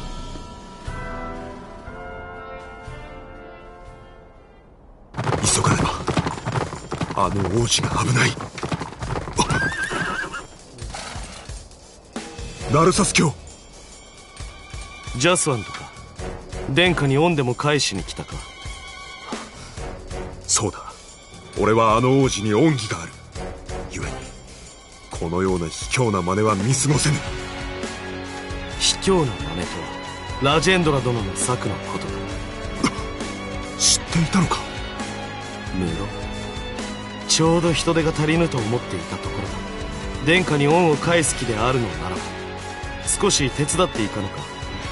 急がねば。あの王子が危ない。ナルサス卿。 ジャスワンとか殿下に恩でも返しに来たか。 そうだ、俺はあの王子に恩義がある。故にこのような卑怯な真似は見過ごせぬ。 卑怯な真似とはラジェンドラ殿の策のことだ。 知っていたのか。 無論ちょうど人手が足りぬと思っていたところだ。殿下に恩を返す気であるのならば少し手伝っていかぬか。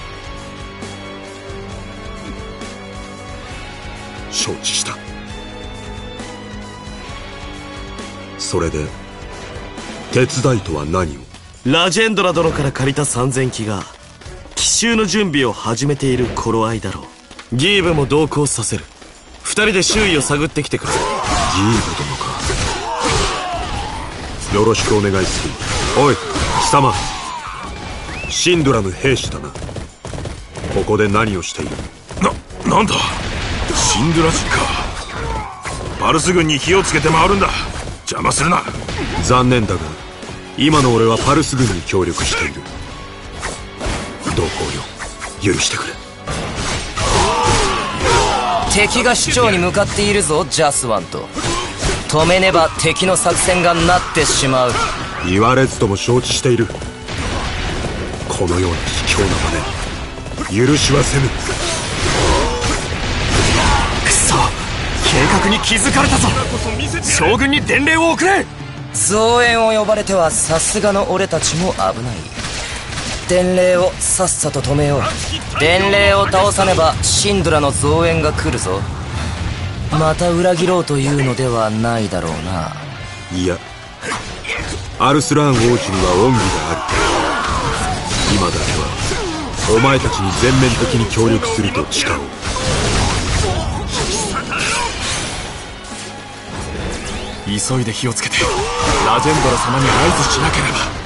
承知した。それで手伝いとは何を。 ラジェンドラ殿から借りた三千騎が奇襲の準備を始めている頃合いだろう。ギーブも同行させる。二人で周囲を探ってきてくれ。ギーブ殿か。よろしくお願いする。おい貴様、シンドラの兵士だな。ここで何をしている。 な、なんだシンドラ人か。パルス軍に火をつけて回るんだ。邪魔するな。 残念だが今の俺はパルス軍に協力している。同行よ、許してくれ。 敵が市長に向かっているぞ、ジャスワンと。止めねば敵の作戦がなってしまう。 言われずとも承知している。このような卑怯な真似許しはせぬ。 くそ、計画に気づかれたぞ。将軍に伝令を送れ。 増援を呼ばれてはさすがの俺たちも危ない。伝令をさっさと止めよう。伝令を倒さねばシンドラの増援が来るぞ。また裏切ろうというのではないだろうな。 いや、アルスラーン王子には恩義がある。今だけはお前たちに全面的に協力すると誓おう。 急いで火をつけてラジェンドラ様に合図しなければ。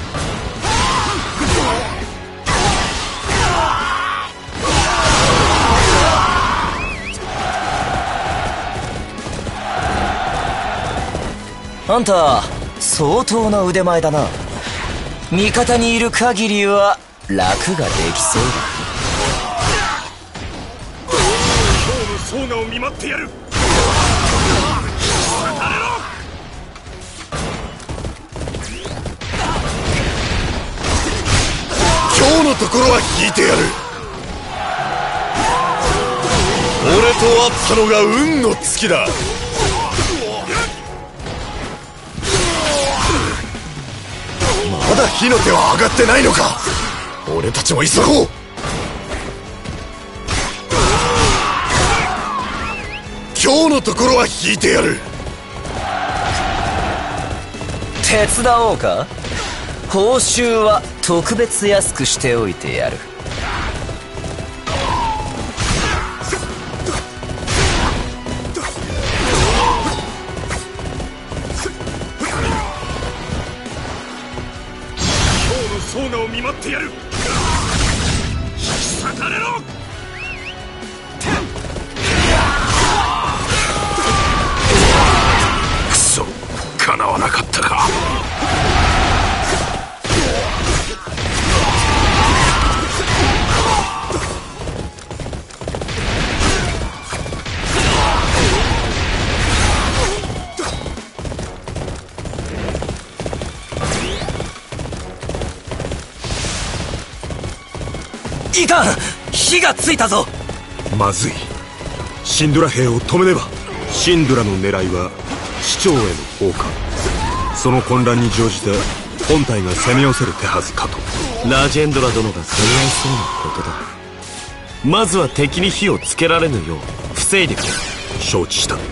あんた相当な腕前だな。味方にいる限りは楽ができそうだ。 今日の総画を見舞ってやる。 今日のところは引いてやる。俺と会ったのが運の尽きだ。まだ火の手は上がってないのか。俺たちも急ごう。今日のところは引いてやる。 手伝おうか。報酬は特別安くしておいてやる。 ソーナを見舞ってやる。引き裂かれろ。くそ、かなわなかったか。 いかん、火がついたぞ。 まずい。シンドラ兵を止めねば。シンドラの狙いは市長への放火。その混乱に乗じて本体が攻め寄せる手はずかと。 ラジェンドラ殿が攻め合いそうなことだ。まずは敵に火をつけられぬよう防いでくれ。 承知した。こ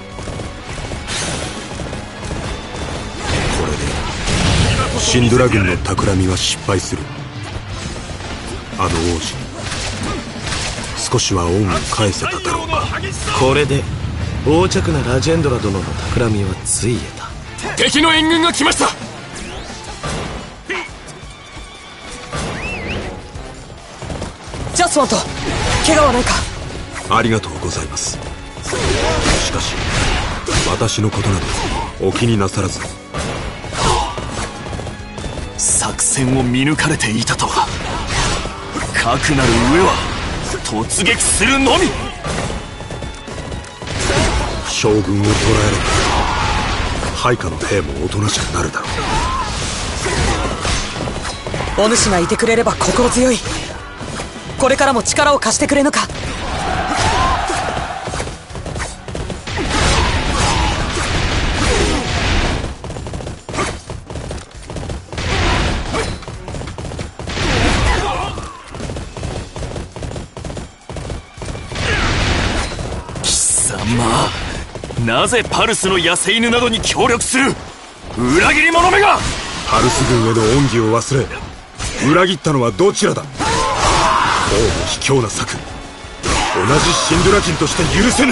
れでシンドラ軍の企みは失敗する。あの王子に少しは恩を返せただろうか。 これで横着なラジェンドラ殿の企みはついえた。 敵の援軍が来ました。 ジャスワント、怪我はないか。 ありがとうございます。しかし私のことなどお気になさらず。 作戦を見抜かれていたとは。かくなる上は突撃するのみ。 将軍を捕らえれば配下の兵もおとなしくなるだろう。お主がいてくれれば心強い。これからも力を貸してくれぬか。 まあ、なぜパルスの野生犬などに協力する。裏切り者めが。 パルス軍への恩義を忘れ裏切ったのはどちらだ。王の卑怯な策、同じシンドラ人として許せぬ。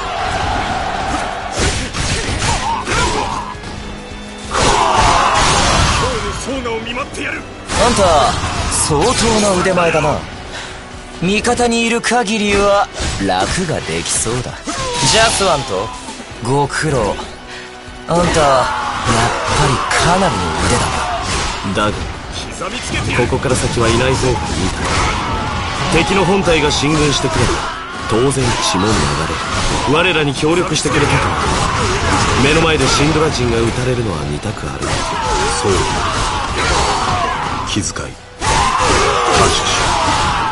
ソーナを見舞ってやる。 あんた相当な腕前だな。味方にいる限りは楽ができそうだ。ジャスワンとご苦労。あんたやっぱりかなりの腕だな。 だがここから先はいない方がいいだろう。敵の本体が進軍してくれば当然血も流れ、我らに協力してくれたと目の前でシンドラ人が撃たれるのは見たくある。 そう気遣い感謝しよ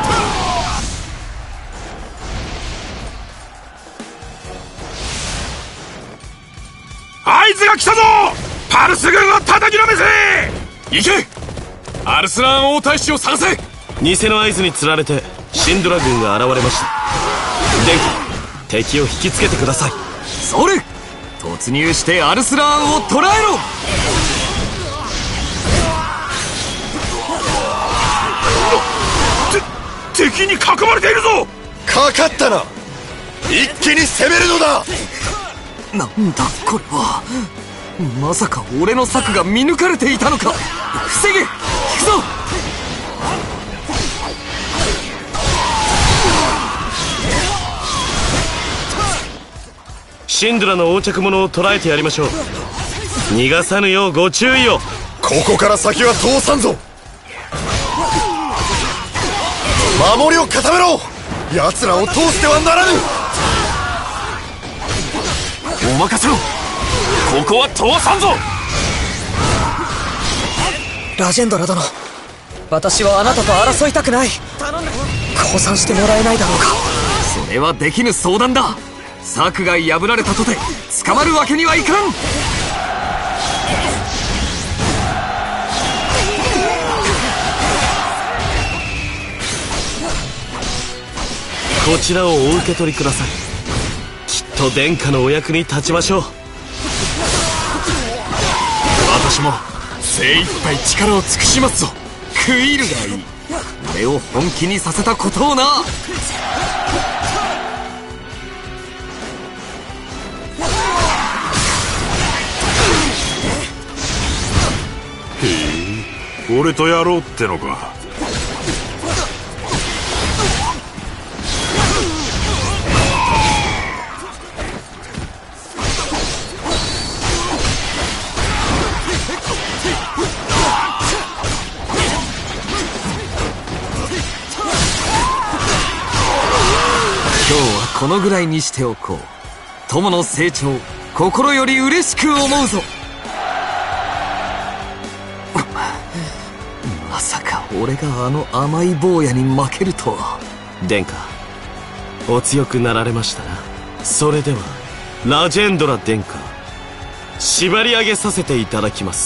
う。合図が来たぞ。パルス軍を叩きのめせ。 行け、アルスラーン王太子を探せ。 偽の合図につられてシンドラ軍が現れました。電気、敵を引きつけてください。 それ、突入してアルスラーンを捕らえろ。 敵に囲まれているぞ。 かかったな。一気に攻めるのだ。 なんだこれは。まさか俺の策が見抜かれていたのか。防げ、引くぞ。 シンドラの横着者を捕らえてやりましょう。逃がさぬようご注意を。 ここから先は通さんぞ。守りを固めろ。奴らを通してはならぬ。 お任せろ。ここは通さんぞ。 ラジェンドラ殿、私はあなたと争いたくない。降参してもらえないだろうか。 それはできぬ相談だ。策が破られたとて捕まるわけにはいかん。 こちらをお受け取りください。きっと殿下のお役に立ちましょう。 私私も精一杯力を尽くしますぞ。クイルがいい。俺を本気にさせたことをな。 へえ、俺とやろうってのか。 今日はこのぐらいにしておこう。友の成長、心より嬉しく思うぞ。まさか俺があの甘い坊やに負けるとは。 殿下、お強くなられましたな。それではラジェンドラ殿下、縛り上げさせていただきます。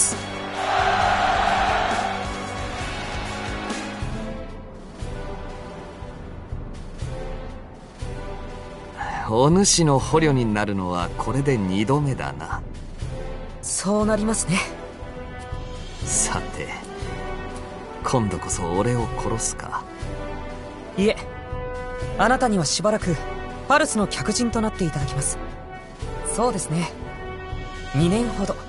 お主の捕虜になるのはこれで二度目だな。 そうなりますね。 さて、今度こそ俺を殺すか。 いえ、あなたにはしばらくパルスの客人となっていただきます。そうですね、にねんほど。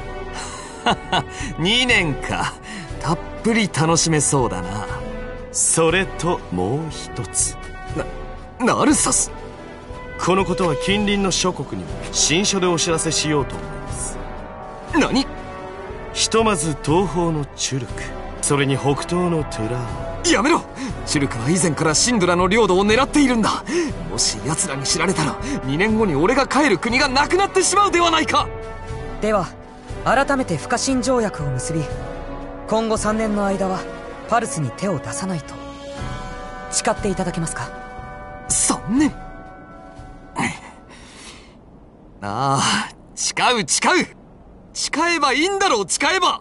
にねんか。たっぷり楽しめそうだな。 それともう一つ。 な、ナルサス。 このことは近隣の諸国にも新書でお知らせしようと思います。 何？ ひとまず東方のチュルク、それに北東のトゥラーン。 やめろ！チュルクは以前からシンドラの領土を狙っているんだ。もし奴らに知られたらにねんごに俺が帰る国がなくなってしまうではないか。 では改めて不可侵条約を結び、今後さんねんの間はパルスに手を出さないと誓っていただけますか？ さんねん？ああ、誓う誓う。誓えばいいんだろう、誓えば。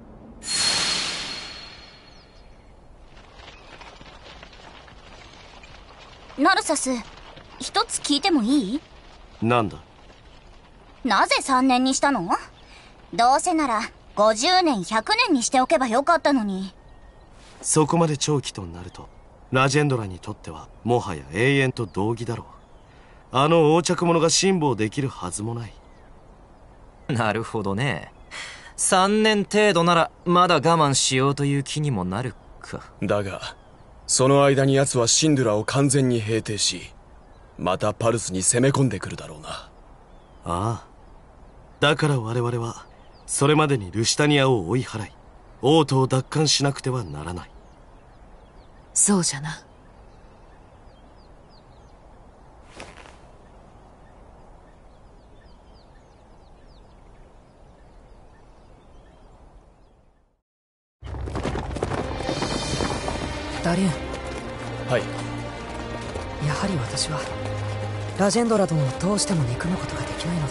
ナルサス、一つ聞いてもいい？ なんだ？ なぜさんねんにしたの？どうせならごじゅうねんひゃくねんにしておけばよかったのに。 そこまで長期となるとラジェンドラにとってはもはや永遠と同義だろう。あの横着者が辛抱できるはずもない。 なるほどね。さんねん程度ならまだ我慢しようという気にもなるか。 だがその間に奴はシンドゥラを完全に平定し、またパルスに攻め込んでくるだろうな。 ああ、だから我々はそれまでにルシタニアを追い払い、王都を奪還しなくてはならない。 そうじゃな。 ダリュン。 はい。 やはり私はラジェンドラ殿をどうしても憎むことができないのだ。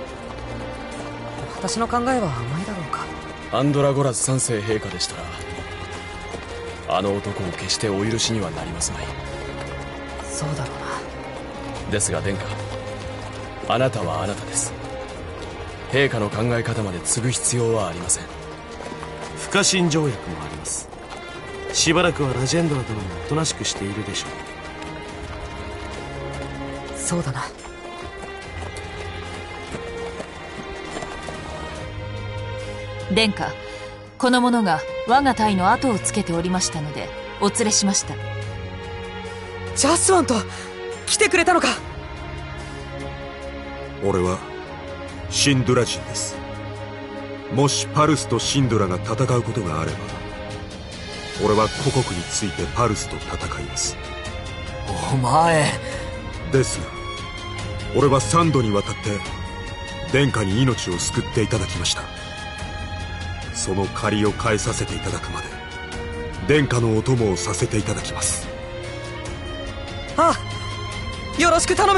私の考えは甘いだろうか。 アンドラゴラズ三世陛下でしたら、あの男を決してお許しにはなりますまい。 そうだろうな。 ですが殿下、あなたはあなたです。陛下の考え方まで継ぐ必要はありません。 不可侵条約もあります。しばらくはラジェンドラ殿もおとなしくしているでしょう。そうだな。 殿下、この者が我が隊の後をつけておりましたのでお連れしました。 ジャスワンと来てくれたのか。 俺はシンドゥラ人です。もしパルスとシンドゥラが戦うことがあれば、俺は故国についてパルスと戦います。 お前。 ですが俺は三度にわたって殿下に命を救っていただきました。その借りを返させていただくまで殿下のお供をさせていただきます。 ああ、よろしく頼む。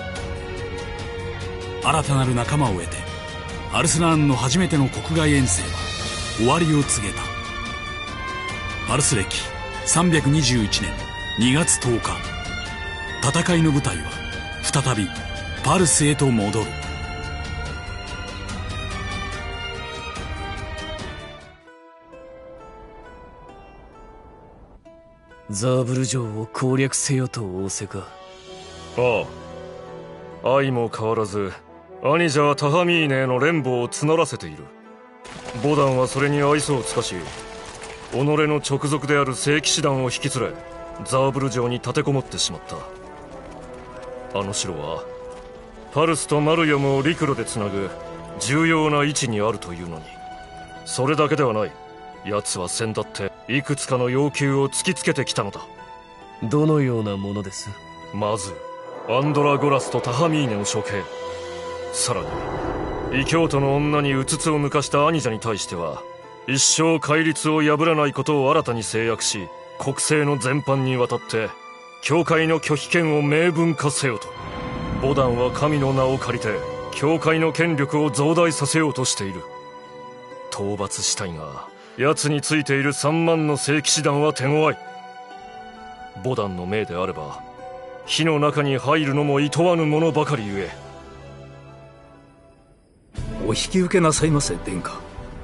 新たなる仲間を得てアルスラーンの初めての国外遠征は終わりを告げた。パルス歴さんびゃくにじゅういちねんにがつとおか、戦いの舞台は再びパルスへと戻る。 ザーブル城を攻略せよと仰せか。 ああ、相も変わらず兄者はタハミーネへの連母を募らせている。ボダンはそれに愛想を尽かし、己の直属である聖騎士団を引き連れザーブル城に立てこもってしまった。あの城はパルスとマルヨムを陸路でつなぐ重要な位置にあるというのに、それだけではない。奴は先だっていくつかの要求を突きつけてきたのだ。 どのようなものです？ まずアンドラゴラスとタハミーネの処刑、さらに異教徒の女にうつつを抜かした兄者に対しては一生戒律を破らないことを新たに誓約し、国政の全般にわたって教会の拒否権を明文化せよと。ボダンは神の名を借りて教会の権力を増大させようとしている。討伐したいが奴についているさんまんの聖騎士団は手強い。ボダンの命であれば火の中に入るのも厭わぬものばかりゆえ。 お引き受けなさいませ、殿下。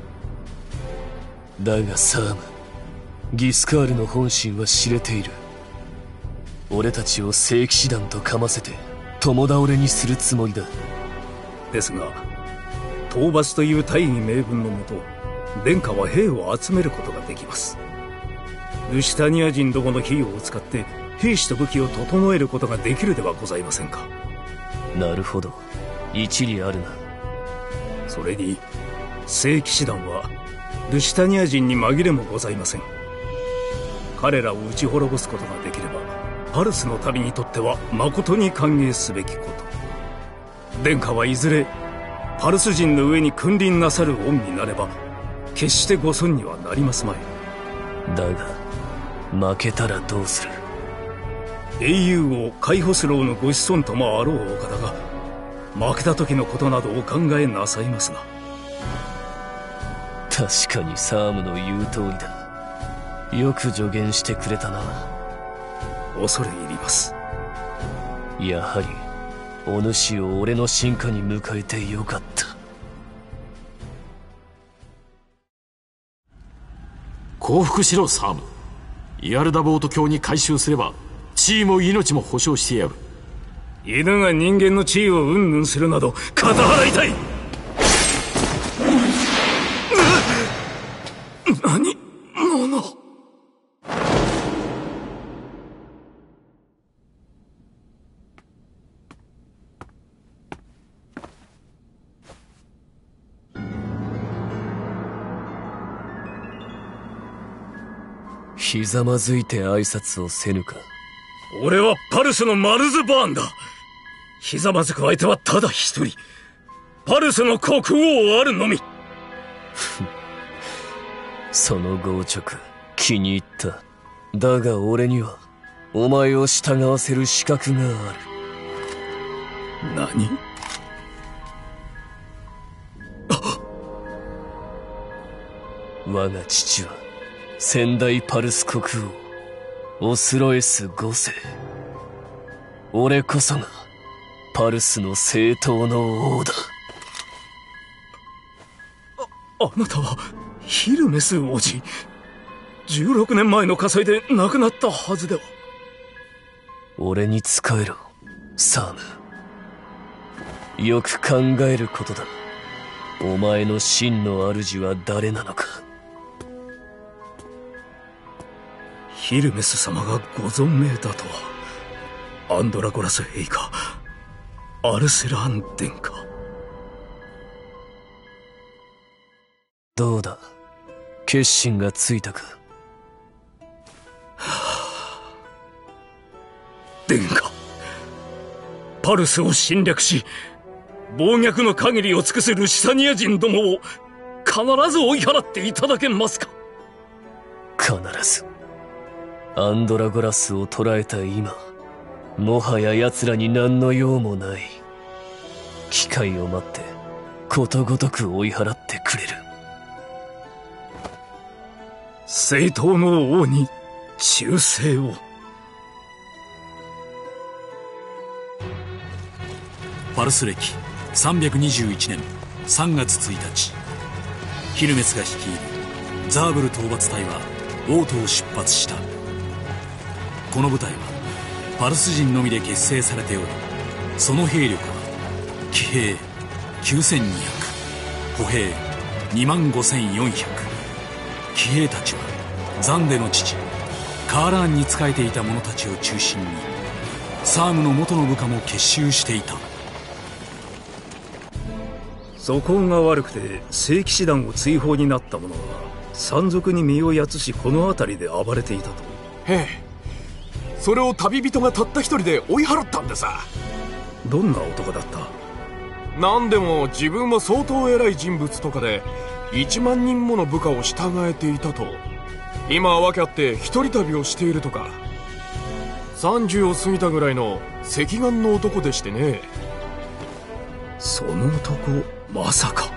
だがサーム、ギスカールの本心は知れている。俺たちを聖騎士団とかませて共倒れにするつもりだ。 ですが討伐という大義名分のもと、殿下は兵を集めることができます。ルシタニア人どもの費用を使って兵士と武器を整えることができるではございませんか。 なるほど、一理あるな。 それに聖騎士団はルシタニア人に紛れもございません。彼らを打ち滅ぼすことができればパルスの民にとっては誠に歓迎すべきこと。殿下はいずれパルス人の上に君臨なさる恩になれば決してご損にはなりますまい。 だが負けたらどうする？ 英雄王カイホスローのご子孫ともあろうお方が負けた時のことなどお考えなさいますが。 確かにサームの言う通りだ。よく助言してくれたな。 恐れ入ります。 やはりお主を俺の進化に迎えてよかった。 降伏しろサーム。イアルダボート卿に回収すれば地位も命も保証してやる。 犬が人間の地位を云々するなど肩払いたい。何者。 ひざまずいて挨拶をせぬか。 俺はパルスのマルズバーンだ。ひざまずく相手はただ一人、パルスの国王あるのみ。 その強直気に入った。だが俺にはお前を従わせる資格がある。 何？ 我が父は先代パルス国王オスロエスごせい。俺こそがパルスの正統の王だ。 あ、あなたはヒルメス王子。じゅうろくねんまえの火災で亡くなったはずでは。 俺に仕えろサーム。よく考えることだ。お前の真の主は誰なのか。 ヒルメス様がご存命だとは。アンドラゴラス陛下、アルセラーン殿下。 どうだ、決心がついたか。 殿下、パルスを侵略し暴虐の限りを尽くすルシタニア人どもを必ず追い払っていただけますか。 必ず。アンドラゴラスを捕らえた今、もはや奴らに何の用もない。機会を待ってことごとく追い払ってくれる。 正統の王に忠誠を。 パルス歴さんびゃくにじゅういちねんさんがつついたち、ヒルメスが率いるザーブル討伐隊は王都を出発した。 この部隊はパルス人のみで結成されており、その兵力は騎兵きゅうせんにひゃく、歩兵にまんごせんよんひゃく。騎兵たちはザンデの父カーラーンに仕えていた者たちを中心にサームの元の部下も結集していた。 素行が悪くて聖騎士団を追放になった者は山賊に身をやつし、この辺りで暴れていたと。 へえ、それを旅人がたった一人で追い払ったんでさ。 どんな男だった？ なんでも自分は相当偉い人物とかでいちまんにんもの部下を従えていたと。今は訳あって一人旅をしているとか。さんじゅうを過ぎたぐらいの赤眼の男でしてね。 その男、まさか。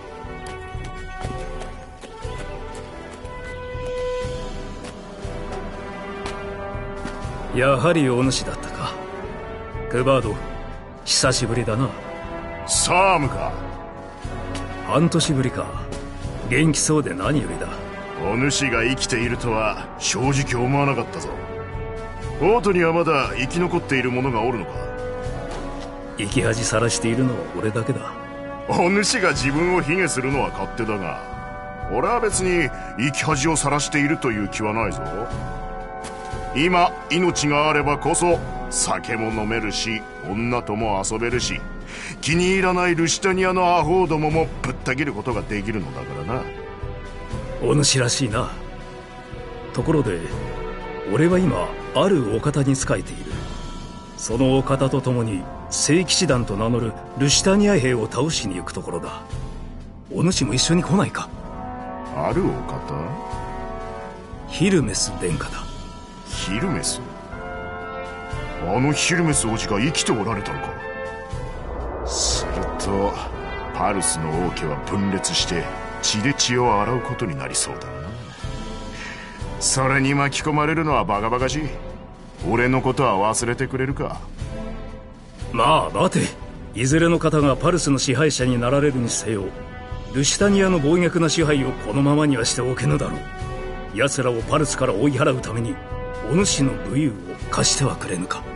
やはりお主だったか。クバード、久しぶりだな。 サームか。 半年ぶりか。元気そうで何よりだ。 お主が生きているとは正直思わなかったぞ。オートにはまだ生き残っている者がおるのか？ 生き恥さらしているのは俺だけだ。 お主が自分を卑下するのは勝手だが、俺は別に生き恥をさらしているという気はないぞ。今命があればこそ酒も飲めるし、女とも遊べるし、気に入らないルシタニアのアホどももぶった切ることができるのだからな。 お主らしいな。ところで俺は今あるお方に仕えている。そのお方と共に聖騎士団と名乗るルシタニア兵を倒しに行くところだ。お主も一緒に来ないか？ あるお方？ ヒルメス殿下だ。 ヒルメス？あのヒルメス王子が生きておられたのか。するとパルスの王家は分裂して血で血を洗うことになりそうだな。それに巻き込まれるのはバカバカしい。俺のことは忘れてくれるか。 まあ待て。いずれの方がパルスの支配者になられるにせよ、ルシタニアの暴虐な支配をこのままにはしておけぬだろう。奴らをパルスから追い払うためにお主の武勇を貸してはくれぬか。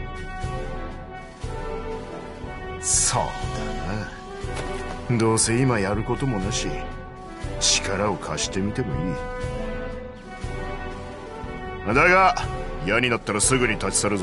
そうだな。どうせ今やることもなし、力を貸してみてもいい。だが嫌になったらすぐに立ち去るぞ。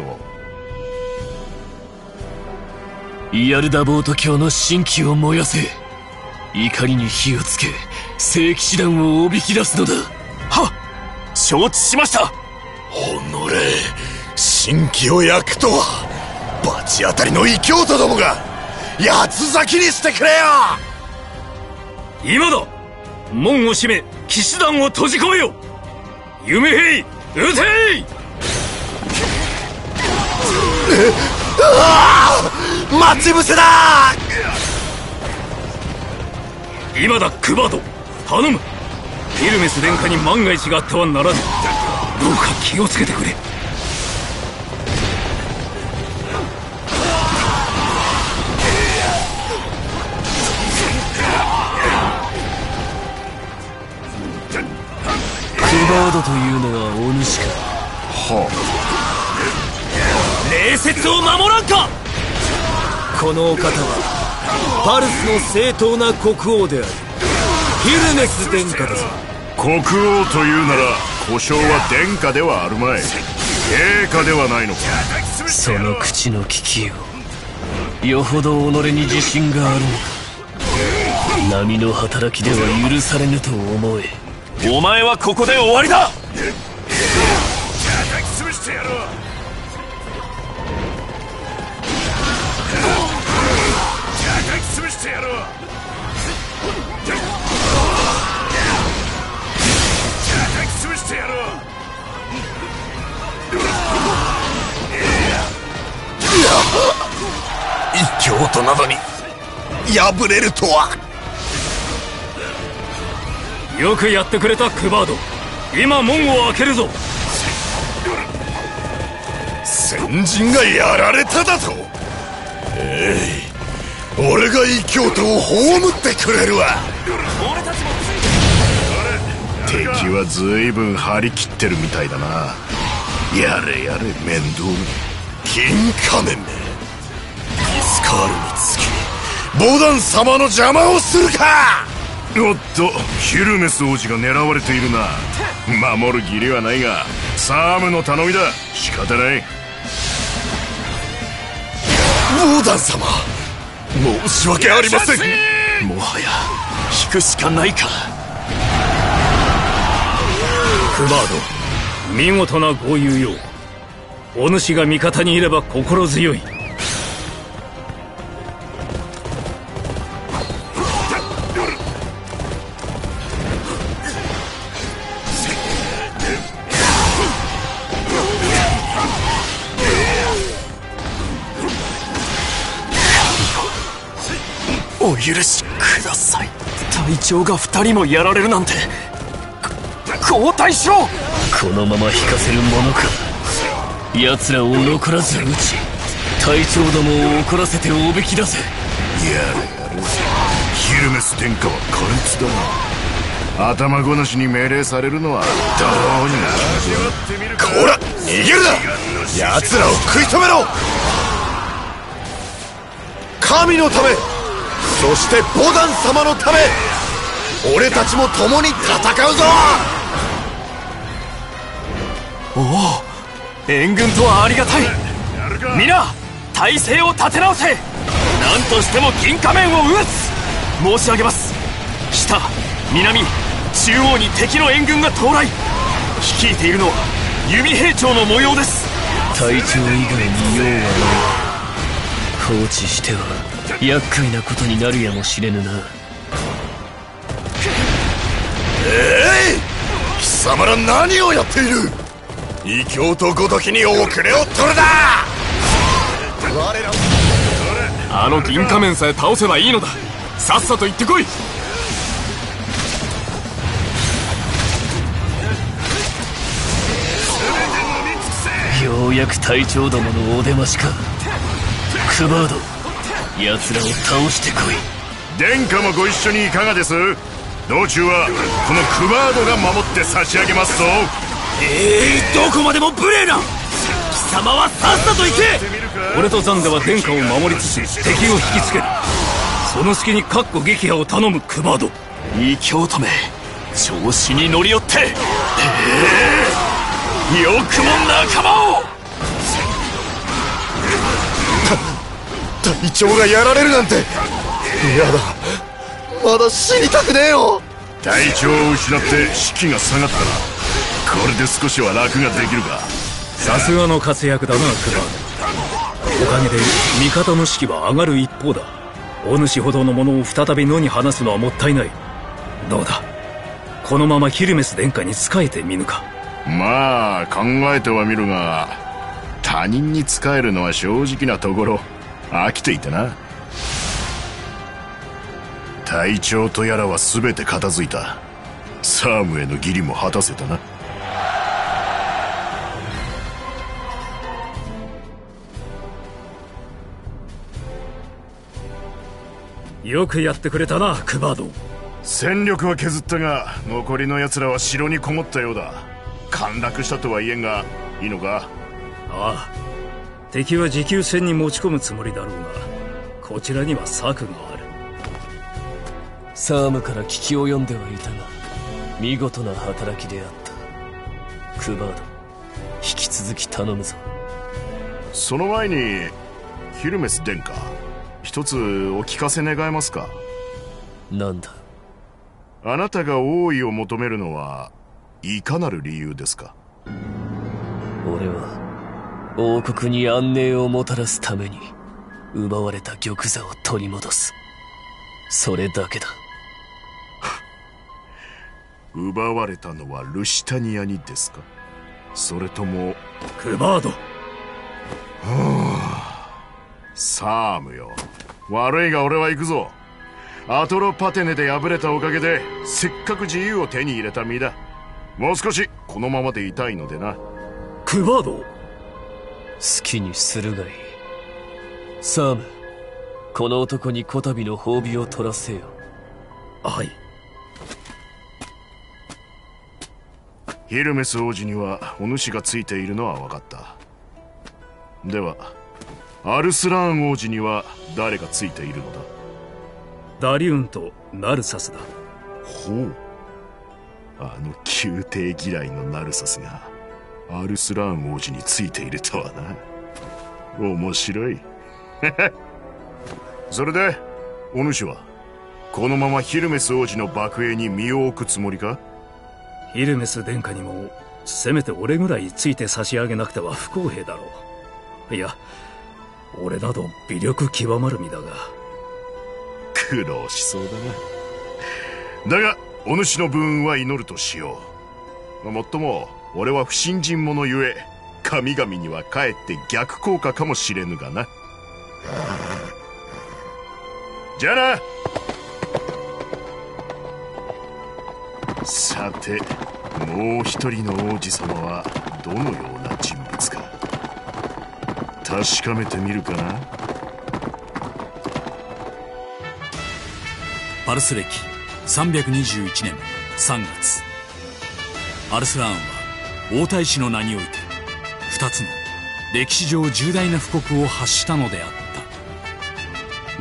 イヤルダボート教の神器を燃やせ。怒りに火をつけ聖騎士団をおびき出すのだ。 はっ、承知しました。 おのれ、神器を焼くとは罰当たりの異教徒どもが八つ咲きにしてくれよ。 今だ。門を閉め騎士団を閉じ込めよ。夢兵撃てい。 待ち伏せだ。 今だクバード、頼む。ヒルメス殿下に万が一があってはならぬ。どうか気をつけてくれ。 クバードというのはお主か。 はあ、礼節を守らんか。このお方はパルスの正当な国王であるヒルメス殿下だぞ。 国王というなら故障は殿下ではあるまい。陛下ではないのか。 その口の利きよう、よほど己に自信があるのか。波の働きでは許されぬと思え。 お前はここで終わりだ。 叩き潰してやろう。叩き潰してやろう。叩き潰してやろう。異教徒などに敗れるとは。 よくやってくれたクバード。今門を開けるぞ。 先人がやられただと。ええい、俺が異教徒を葬ってくれるわ。敵は随分張り切ってるみたいだな。 やれやれ面倒金仮面め、イスカールにつきボダン様の邪魔をするか。おっと、ヒルメス王子が狙われているな。守る義理はないがサームの頼みだ。仕方ない。 ボーダン様、申し訳ありません。もはや引くしかないか。 クバード、見事な豪遊よ。お主が味方にいれば心強い。 お許しください。隊長が二人もやられるなんて。交代しろ。 このまま引かせるものか。奴らを残らず撃ち、隊長どもを怒らせておびき出せ。 やれやれ、ヒルメス殿下は苛烈だな。頭ごなしに命令されるのはどうにも気持ち悪い。こら逃げるな。奴らを食い止めろ。 神のため、そしてボダン様のため、俺たちも共に戦うぞ。おお、援軍とはありがたい。皆体勢を立て直せ。何としても銀仮面を撃つ。申し上げます。北、南、中央に敵の援軍が到来。率いているのは弓兵長の模様です。 隊長以外に用はない。放置しては厄介なことになるやもしれぬな。 えい、貴様ら何をやっている。異教とごときに遅れを取るな。我らあの銀仮面さえ倒せばいいのだ。さっさと行ってこい。 ようやく隊長どものお出ましか。クバード、奴らを倒してこい。 殿下もご一緒にいかがです。道中はこのクバードが守って差し上げますぞ。 ええー、どこまでも無礼な。貴様はさっさと行け。俺とザンデは殿下を守りつつ敵を引きつける。その隙に確固撃破を頼むクバード。 異教徒め、調子に乗り寄って、えー、よくも仲間を。 隊長がやられるなんて。嫌だ、まだ死にたくねえよ。隊長を失って士気が下がったらこれで少しは楽ができるか。 さすがの活躍だなクバード。おかげで味方の士気は上がる一方だ。お主ほどの者を再び野に放すのはもったいない。どうだ、このままヒルメス殿下に仕えてみぬか。 まあ考えてはみるが、他人に仕えるのは正直なところ飽きていたな。隊長とやらは全て片付いた。サームへの義理も果たせたな。 よくやってくれたなクバード。 戦力は削ったが残りの奴らは城にこもったようだ。陥落したとは言えんがいいのか。 ああ、敵は持久戦に持ち込むつもりだろうが、こちらには策がある。 サームから聞き及んではいたが、見事な働きであった。クバード、引き続き頼むぞ。 その前にヒルメス殿下、一つお聞かせ願えますか。 なんだ。 あなたが王位を求めるのはいかなる理由ですか。 俺は王国に安寧をもたらすために奪われた玉座を取り戻す、それだけだ。 奪われたのはルシタニアにですか、それともクバード。 はあ、サームよ、悪いが俺は行くぞ。アトロパテネで敗れたおかげでせっかく自由を手に入れた身だ。もう少しこのままでいたいのでな。 クバード、 好きにするがいい。サーム、この男にこたびの褒美を取らせよ。 はい。 ヒルメス王子にはお主がついているのは分かった。ではアルスラーン王子には誰がついているのだ？ ダリューンとナルサスだ。 ほう、あの宮廷嫌いのナルサスがアルスラーン王子についているとはな。面白い。それでお主はこのままヒルメス王子の幕営に身を置くつもりか？ ヒルメス殿下にもせめて俺ぐらいついて差し上げなくては不公平だろう。いや、俺など微力極まる身だが。 苦労しそうだな。だがお主の分運は祈るとしよう。もっとも俺は不信心者ゆえ神々にはかえって逆効果かもしれぬがな。じゃあな。さて、もう一人の王子様はどのような人物か確かめてみるかな。 パルス歴さんびゃくにじゅういちねんさんがつ、アルスラーンは王太子の名において二つの歴史上重大な布告を発したのであった。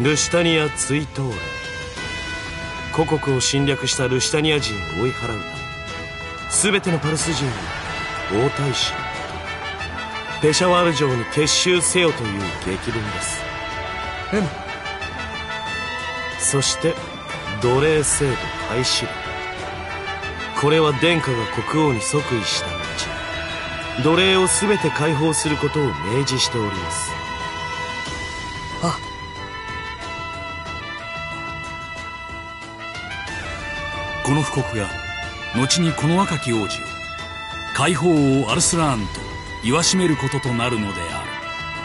ルシタニア追討令。故国を侵略したルシタニア人を追い払うため、全てのパルス人に王太子のもとペシャワール城に結集せよという激文です。 うむ。 そして奴隷制度廃止令。これは殿下が国王に即位した後、奴隷を全て解放することを明示しております。 あ、 この布告が後にこの若き王子を解放王アルスラーンと言わしめることとなるのである。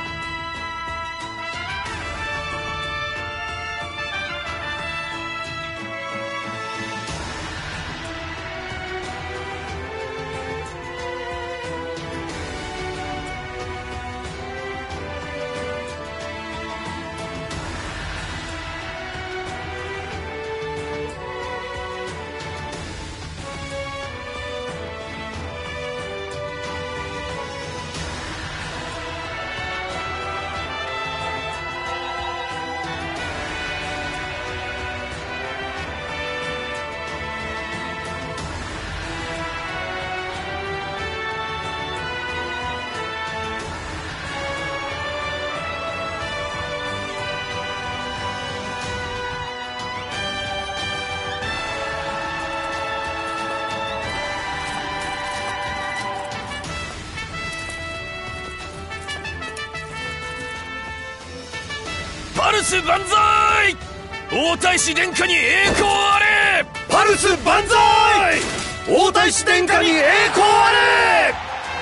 パルス万歳！王太子殿下に栄光あれ！ パルス万歳！王太子殿下に栄光あれ！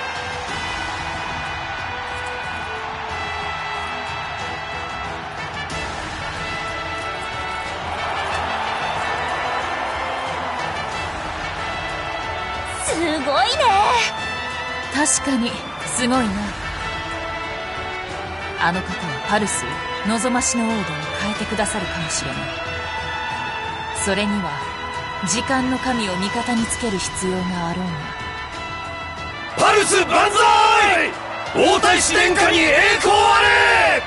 すごいね。 確かにすごいな。あの方はパルスを望ましの王土に変えてくださるかもしれない。それには時間の神を味方につける必要があろうが。 パルス万歳！王太子殿下に栄光あれ！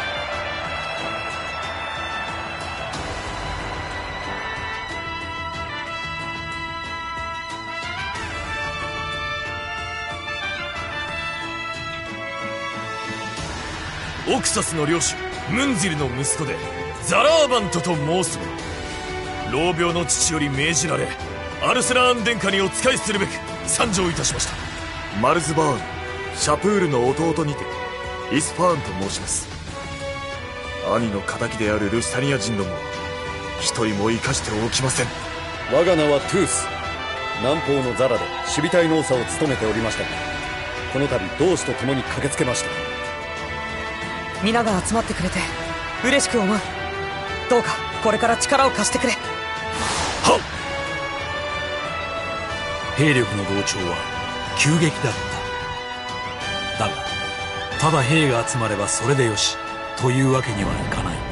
オクサスの領主ムンジルの息子でザラーバントと申す者、老病の父より命じられアルスラーン殿下にお仕えするべく参上いたしました。 マルズバーン、シャプールの弟にてイスファーンと申します。兄の仇であるルシタニア人どもは一人も生かしておきません。 我が名はトゥース、南方のザラで守備隊の長を務めておりましたが、この度同志と共に駆けつけました。 皆が集まってくれて嬉しく思う。どうかこれから力を貸してくれ。はっ。 兵力の増長は急激だった。だがただ兵が集まればそれでよしというわけにはいかない。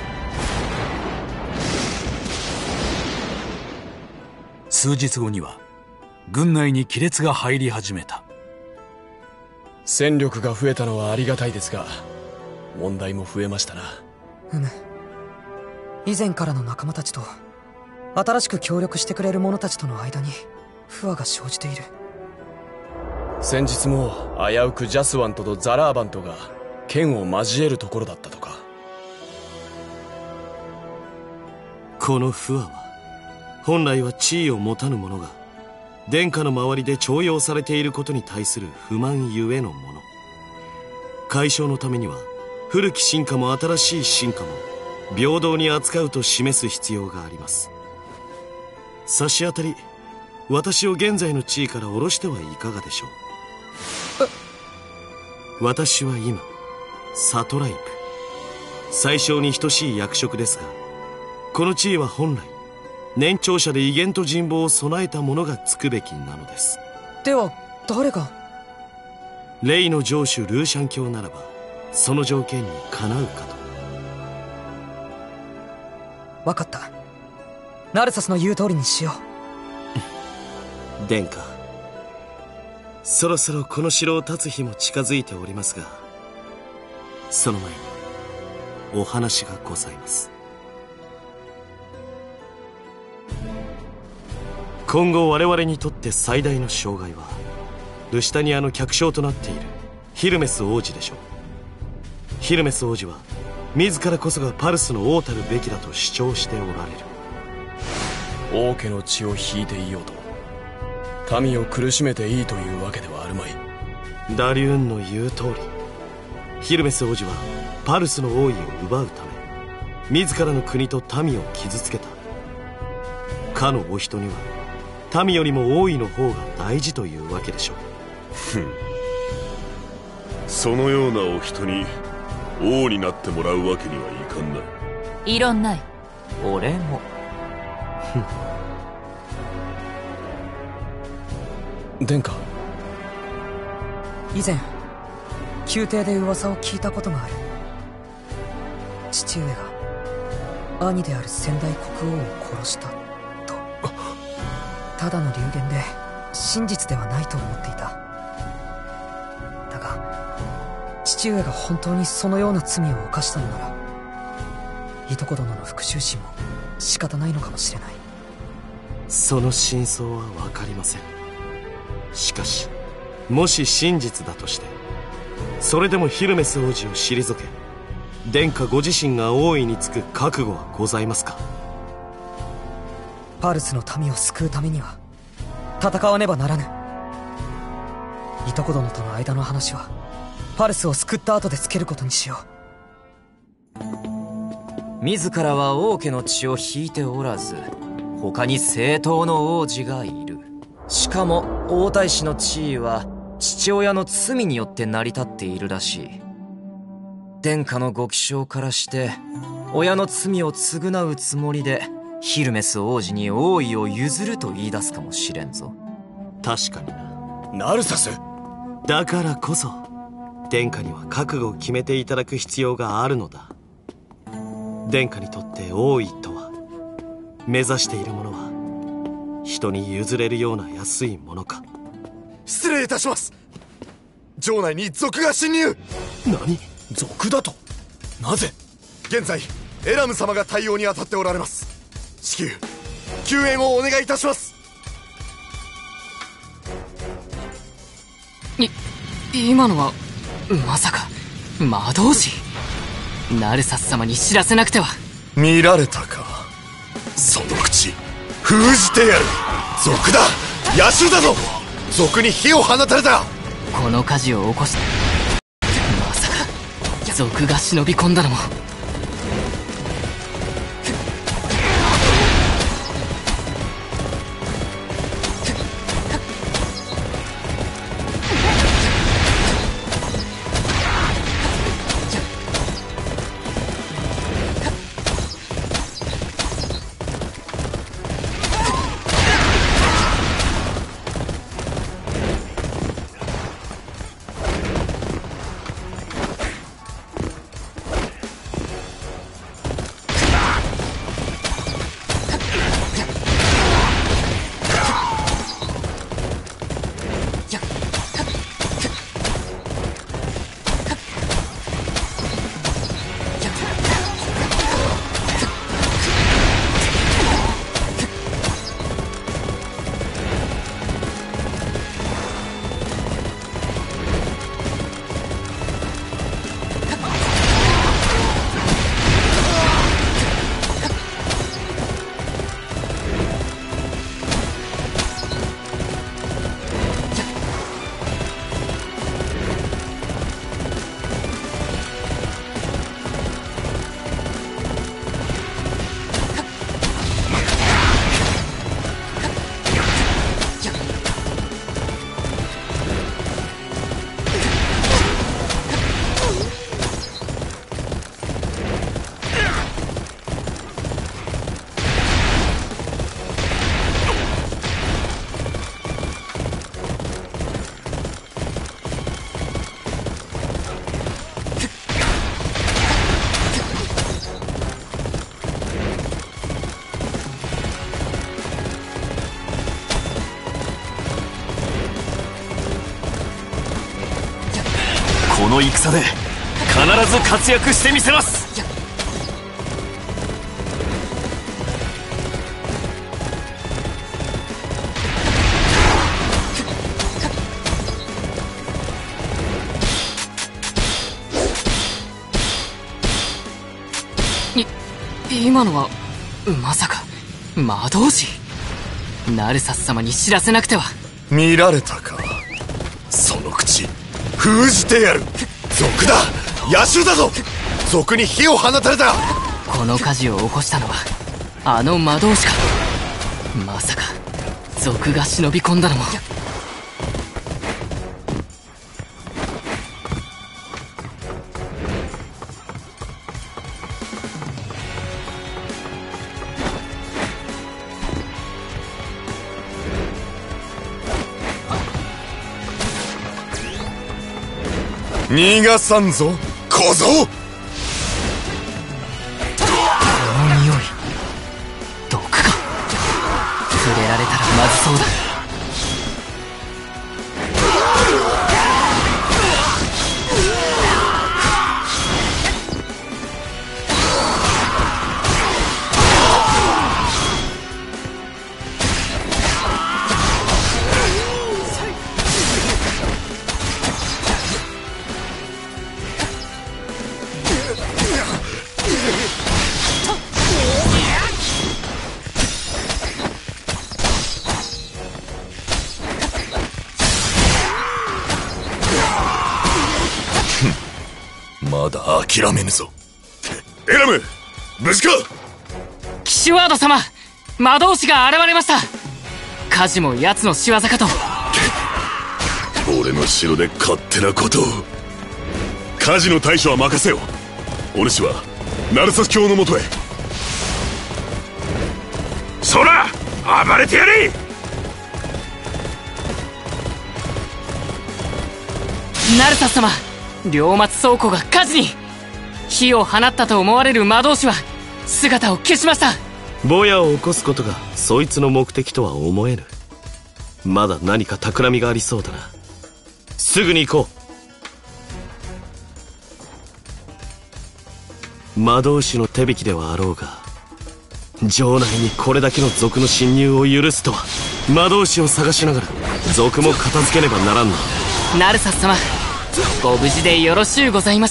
数日後には軍内に亀裂が入り始めた。 戦力が増えたのはありがたいですが、問題も増えましたな。 うむ。以前からの仲間たちと新しく協力してくれる者たちとの間に不和が生じている。 先日も危うくジャスワントとザラーバントが剣を交えるところだったとか。 この不和は本来は地位を持たぬ者が殿下の周りで重用されていることに対する不満ゆえのもの。解消のためには古き進化も新しい進化も平等に扱うと示す必要があります。差し当たり私を現在の地位から下ろしてはいかがでしょう。私は今サトライプ、最小に等しい役職ですが、この地位は本来年長者で威厳と人望を備えた者がつくべきなのです。 では誰が？ レイの城主ルーシャン卿ならばその条件にかなうかと。 分かった。ナルサスの言う通りにしよう。殿下、そろそろこの城を建つ日も近づいておりますが、その前にお話がございます。今後我々にとって最大の障害はルシタニアの客商となっているヒルメス王子でしょう。ヒルメス王子は自らこそがパルスの王たるべきだと主張しておられる。 王家の血を引いていようと民を苦しめていいというわけではあるまい。 ダリューンの言う通り、ヒルメス王子はパルスの王位を奪うため自らの国と民を傷つけた。かのお人には民よりも王位の方が大事というわけでしょう。 ふん、そのようなお人に王になってもらうわけにはいかんな。 異論ない。 俺も。 殿下、 以前宮廷で噂を聞いたことがある。父上が兄である先代国王を殺したと。ただの流言で真実ではないと思っていた。だが父上が本当にそのような罪を犯したのなら、いとこ殿の復讐心も仕方ないのかもしれない。 その真相は分かりません。しかしもし真実だとして、それでもヒルメス王子を退け殿下ご自身が王位につく覚悟はございますか？ パルスの民を救うためには戦わねばならぬ。いとこ殿との間の話はパルスを救った後でつけることにしよう。自らは王家の血を引いておらず、他に正当の王子がいる。しかも王太子の地位は父親の罪によって成り立っているらしい。殿下のご起請からして親の罪を償うつもりでヒルメス王子に王位を譲ると言い出すかもしれんぞ。 確かにな。 ナルサス、 だからこそ殿下には覚悟を決めていただく必要があるのだ。殿下にとって王位とは、目指しているものは人に譲れるような安いものか。 失礼いたします。城内に賊が侵入。 何？賊だと？なぜ？ 現在エラム様が対応に当たっておられます。至急救援をお願いいたします。 い今のはまさか魔導士？ナルサス様に知らせなくては。 見られたか、その口封じてやる。賊だ、野衆だぞ。賊に火を放たれた。 この火事を起こしたまさか賊が忍び込んだのも。 の戦で必ず活躍してみせます。 今のはまさか魔導士？ナルサス様に知らせなくては。 見られたか、その口封じてやる。賊だ、野衆だぞ。賊に火を放たれた。 この火事を起こしたのはあの魔導士か。まさか賊が忍び込んだのも。 逃がさんぞ小僧。 この匂い毒か。触れられたらまずそうだ。 まだ諦めぬぞ。エラム、無事か。 騎士ワード様、魔導士が現れました。火事も奴の仕業かと。 俺の城で勝手なことを。火事の対処は任せよ。お主はナルサス教のもとへ。 そら暴れてやれ。 ナルサス様、両松倉庫が火事に。火を放ったと思われる魔導士は姿を消しました。 ぼやを起こすことがそいつの目的とは思えぬ。まだ何か企みがありそうだな。すぐに行こう。魔導士の手引きではあろうが、城内にこれだけの賊の侵入を許すとは。魔導士を探しながら賊も片付けねばならんな。 ナルサス様、ご無事でよろしゅうございました。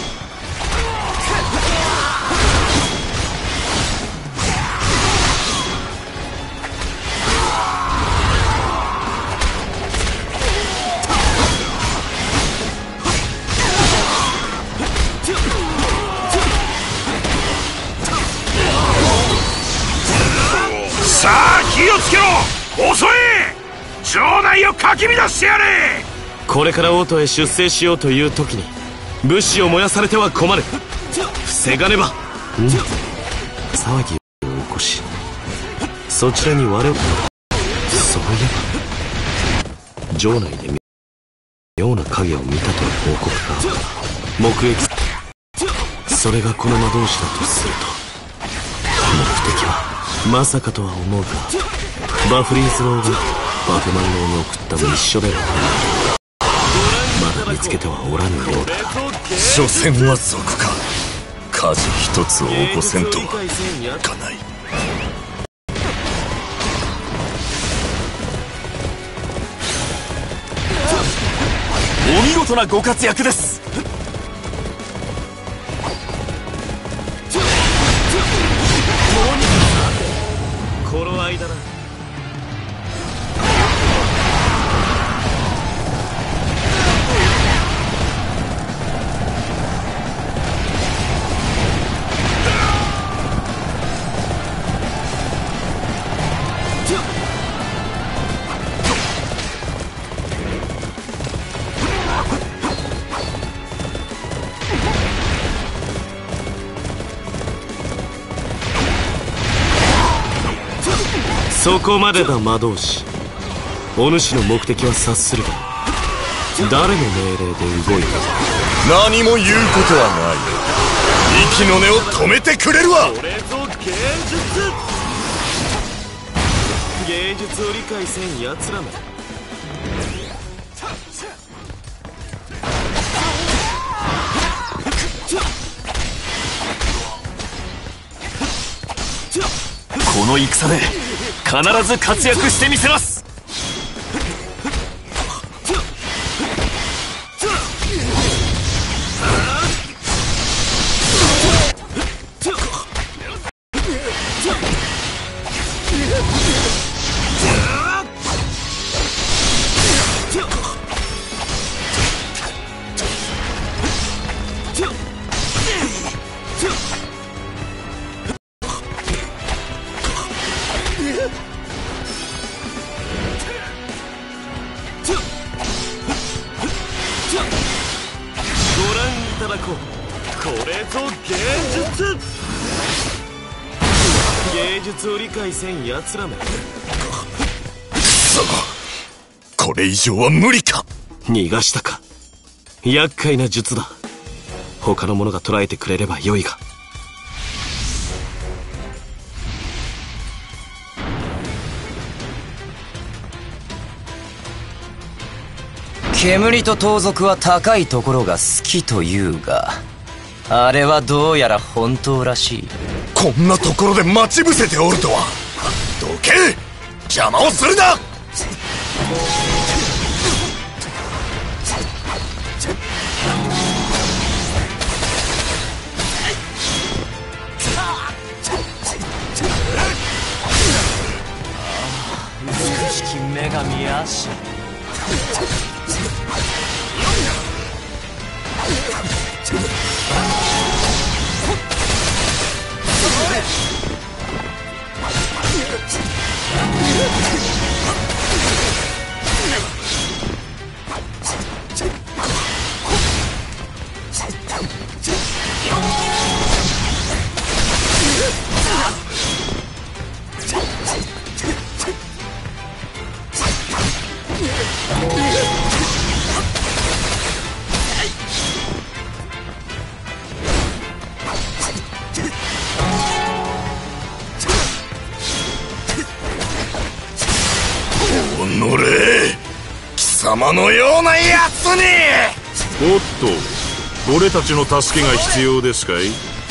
さあ気をつけろ。遅い。城内をかき乱してやれ。 これから王都へ出征しようという時に物資を燃やされては困る。防がねば。うん、騒ぎを起こし、そちらに我々。そういえば城内で妙な影を見たという報告が目撃。それがこの魔導士だとすると、目的はまさかとは思うが、バフリーズローがバフマンローに送った密書ではない。まだ見つけてはおらぬようだ。 所詮は賊か。火事一つを起こせんとはいかない。 お見事なご活躍です。 頃合いだな。そこまでだ魔導士。お主の目的は察するが、誰の命令で動いた。 何も言うことはない。息の根を止めてくれるわ。 これぞ芸術。芸術を理解せん奴らめ。 の戦で必ず活躍してみせます。 芸術を理解せんやつらめ。くそ、これ以上は無理か。 逃がしたか。厄介な術だ。他の者が捉えてくれればよいが。 煙と盗賊は高いところが好きというが、あれはどうやら本当らしい。 こんなところで待ち伏せておるとは。どけ、邪魔をするな。 美しき女神アシュ。 おのれ、貴様のようなやつに。 おっと、俺たちの助けが必要ですかい？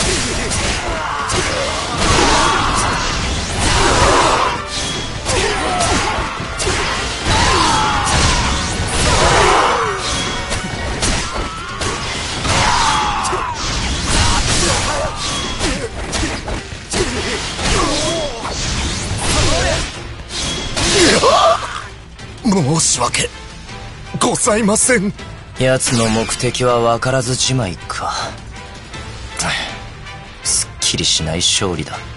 申し訳ございません。 奴の目的は分からずじまいか。すっきりしない勝利だ。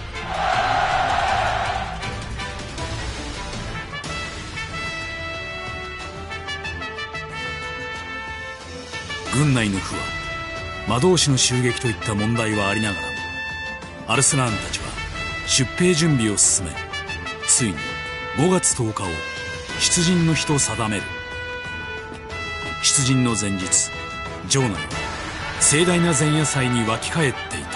軍内の不和、魔導士の襲撃といった問題はありながらも、アルスラーンたちは出兵準備を進め、ついにごがつとおかを出陣の日と定める。出陣の前日、城内は盛大な前夜祭に沸き返っていた。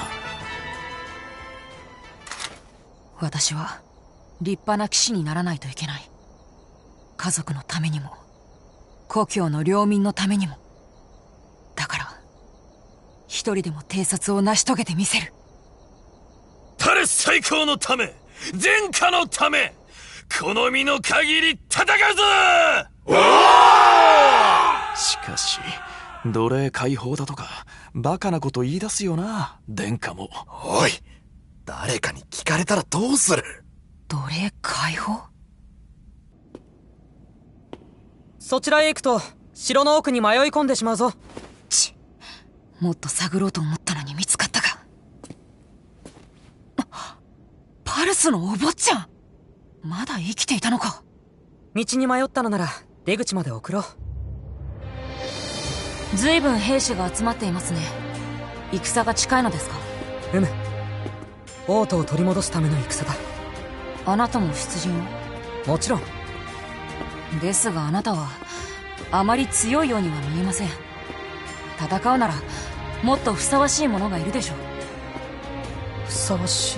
私は立派な騎士にならないといけない。家族のためにも故郷の領民のためにも。だから一人でも偵察を成し遂げてみせる。 パレス最高のため、殿下のため、この身の限り戦うぞ。 しかし奴隷解放だとかバカなこと言い出すよな、殿下も。 おい、誰かに聞かれたらどうする。 奴隷解放？ そちらへ行くと城の奥に迷い込んでしまうぞ。 ち、もっと探ろうと思ったのに見つかったか。パルスのお坊ちゃん、まだ生きていたのか。 道に迷ったのなら出口まで送ろう。 随分兵士が集まっていますね。戦が近いのですか？ うむ、王都を取り戻すための戦だ。 あなたも出陣を？ もちろんですが、あなたはあまり強いようには見えません。戦うならもっとふさわしい者がいるでしょう。 ふさわしい？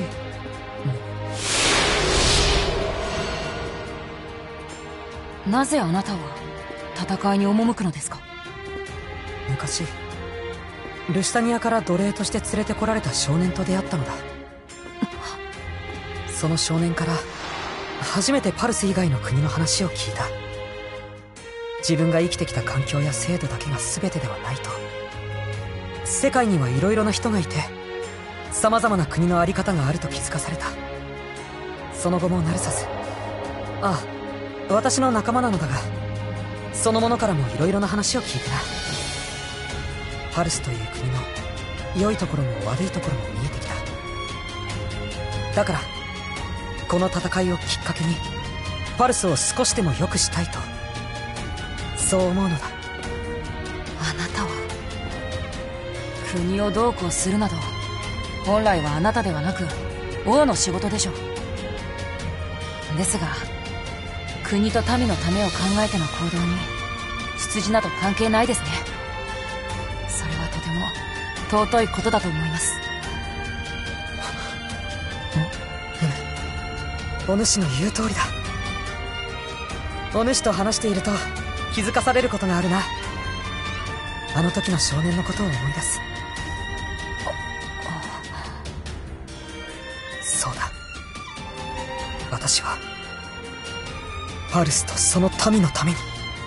なぜあなたは戦いに赴くのですか？ 昔ルシタニアから奴隷として連れてこられた少年と出会ったのだ。 その少年から初めてパルス以外の国の話を聞いた。自分が生きてきた環境や制度だけが全てではないと。世界にはいろいろな人がいて、様々な国の在り方があると気づかされた。その後もナルサス、ああ、私の仲間なのだが、その者からもいろいろな話を聞いてな。パルスという国の良いところも悪いところも見えてきた。だからこの戦いをきっかけにパルスを少しでも良くしたいと、そう思うのだ。 あなたは国をどうこうするなど、本来はあなたではなく王の仕事でしょう。ですが国と民のためを考えての行動に出自など関係ないですね。それはとても尊いことだと思います。 お主の言う通りだ。お主と話していると気づかされることがあるな。あの時の少年のことを思い出す。そうだ、私はパルスとその民のために。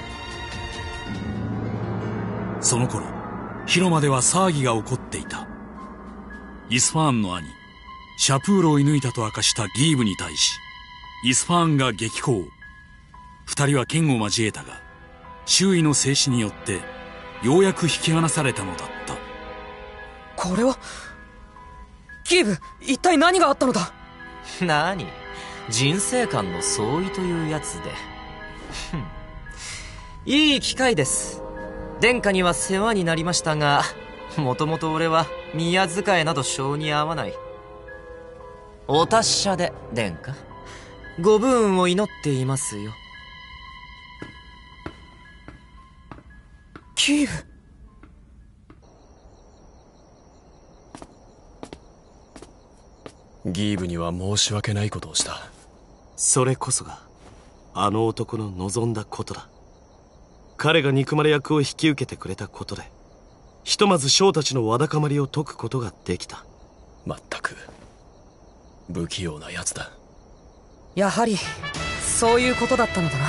その頃広間では騒ぎが起こっていた。イスファーンの兄シャプールを射抜いたと明かしたギーブに対し、イスファーンが激高。二人は剣を交えたが、周囲の制止によってようやく引き離されたのだった。 これはギーブ、一体何があったのだ。 何、人生観の相違というやつで。いい機会です。殿下には世話になりましたが、もともと俺は宮仕えなど性に合わない。お達者で殿下、ご武運を祈っていますよ。 ギーブ、 ギーブには申し訳ないことをした。 それこそがあの男の望んだことだ。彼が憎まれ役を引き受けてくれたことで、ひとまず将たちのわだかまりを解くことができた。 まったく不器用なやつだ。 やはりそういうことだったのだな。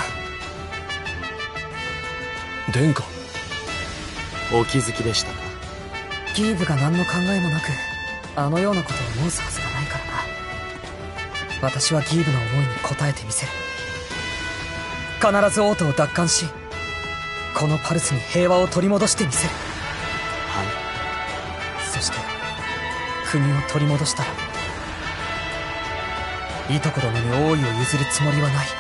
殿下、 お気づきでしたか。 ギーブが何の考えもなくあのようなことを申すはずがないからな。私はギーブの思いに応えてみせる。必ず王都を奪還し、このパルスに平和を取り戻してみせる。 はい。 そして国を取り戻したら、いとこ殿に王位を譲るつもりはない。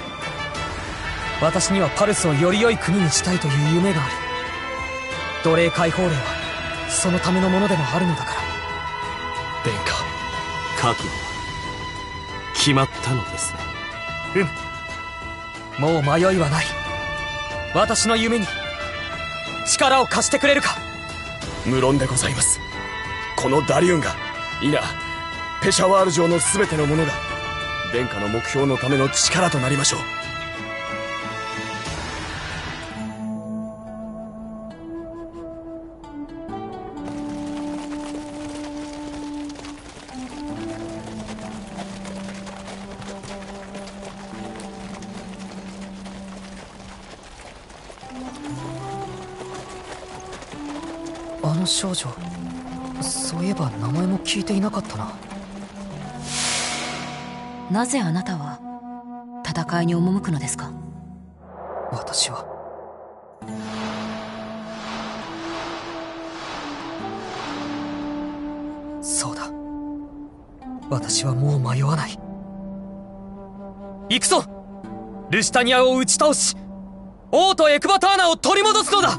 私にはパルスをより良い国にしたいという夢がある。奴隷解放令はそのためのものでもあるのだから。 殿下、覚悟は決まったのですね。 うん、もう迷いはない。私の夢に力を貸してくれるか。 無論でございます。このダリウンが、いなペシャワール城の全てのものが殿下の目標のための力となりましょう。 あの少女、そういえば名前も聞いていなかったな。 なぜあなたは戦いに赴くのですか。 私はそうだ、私はもう迷わない。行くぞ、ルシタニアを打ち倒し、王とエクバターナを取り戻すのだ。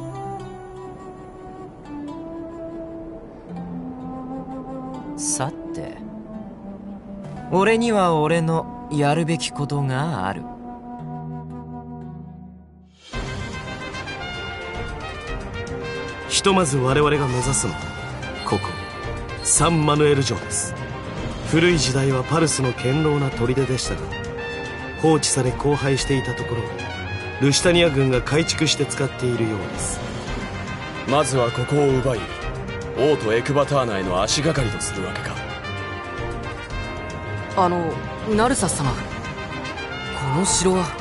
さて、俺には俺のやるべきことがある。 ひとまず我々が目指すのはここサンマヌエル城です。古い時代はパルスの堅牢な砦でしたが、放置され荒廃していたところをルシタニア軍が改築して使っているようです。 まずはここを奪い、王とエクバターナへの足がかりとするわけか。 あのナルサス様、この城は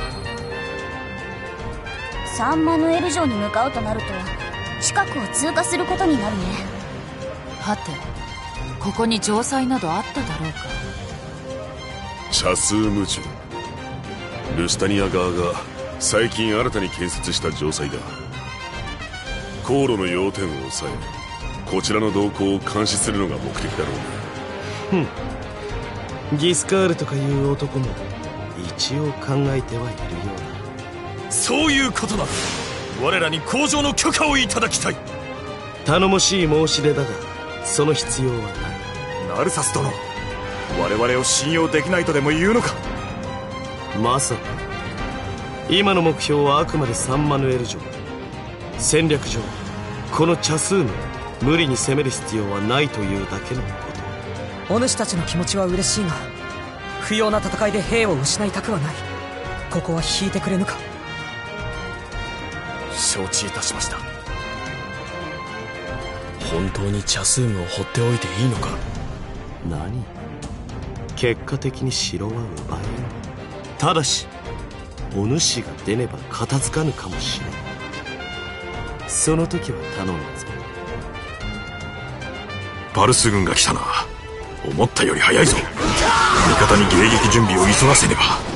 サンマヌエル城に向かうとなると近くを通過することになるね。 はて、ここに城塞などあっただろうか。 チャスーム城、ルスタニア側が最近新たに建設した城塞だ。航路の要点を抑え、こちらの動向を監視するのが目的だろうね。 ふん、ギスカールとかいう男も一応考えてはいるようだ。 そういうことだ。我らに工場の許可をいただきたい。 頼もしい申し出だが、その必要はない。 ナルサス殿、我々を信用できないとでも言うのか。 まさか。今の目標はあくまでサンマヌエル城。戦略上このチャスームを無理に攻める必要はないというだけのこと。 お主たちの気持ちは嬉しいが、不要な戦いで兵を失いたくはない。ここは引いてくれぬか。 承知いたしました。 本当にチャスームを放っておいていいのか。 何、結果的に城は奪える。ただしお主が出ねば片付かぬかもしれん。その時は頼むぞ。 パルス軍が来たな。思ったより早いぞ。味方に迎撃準備を急がせねば。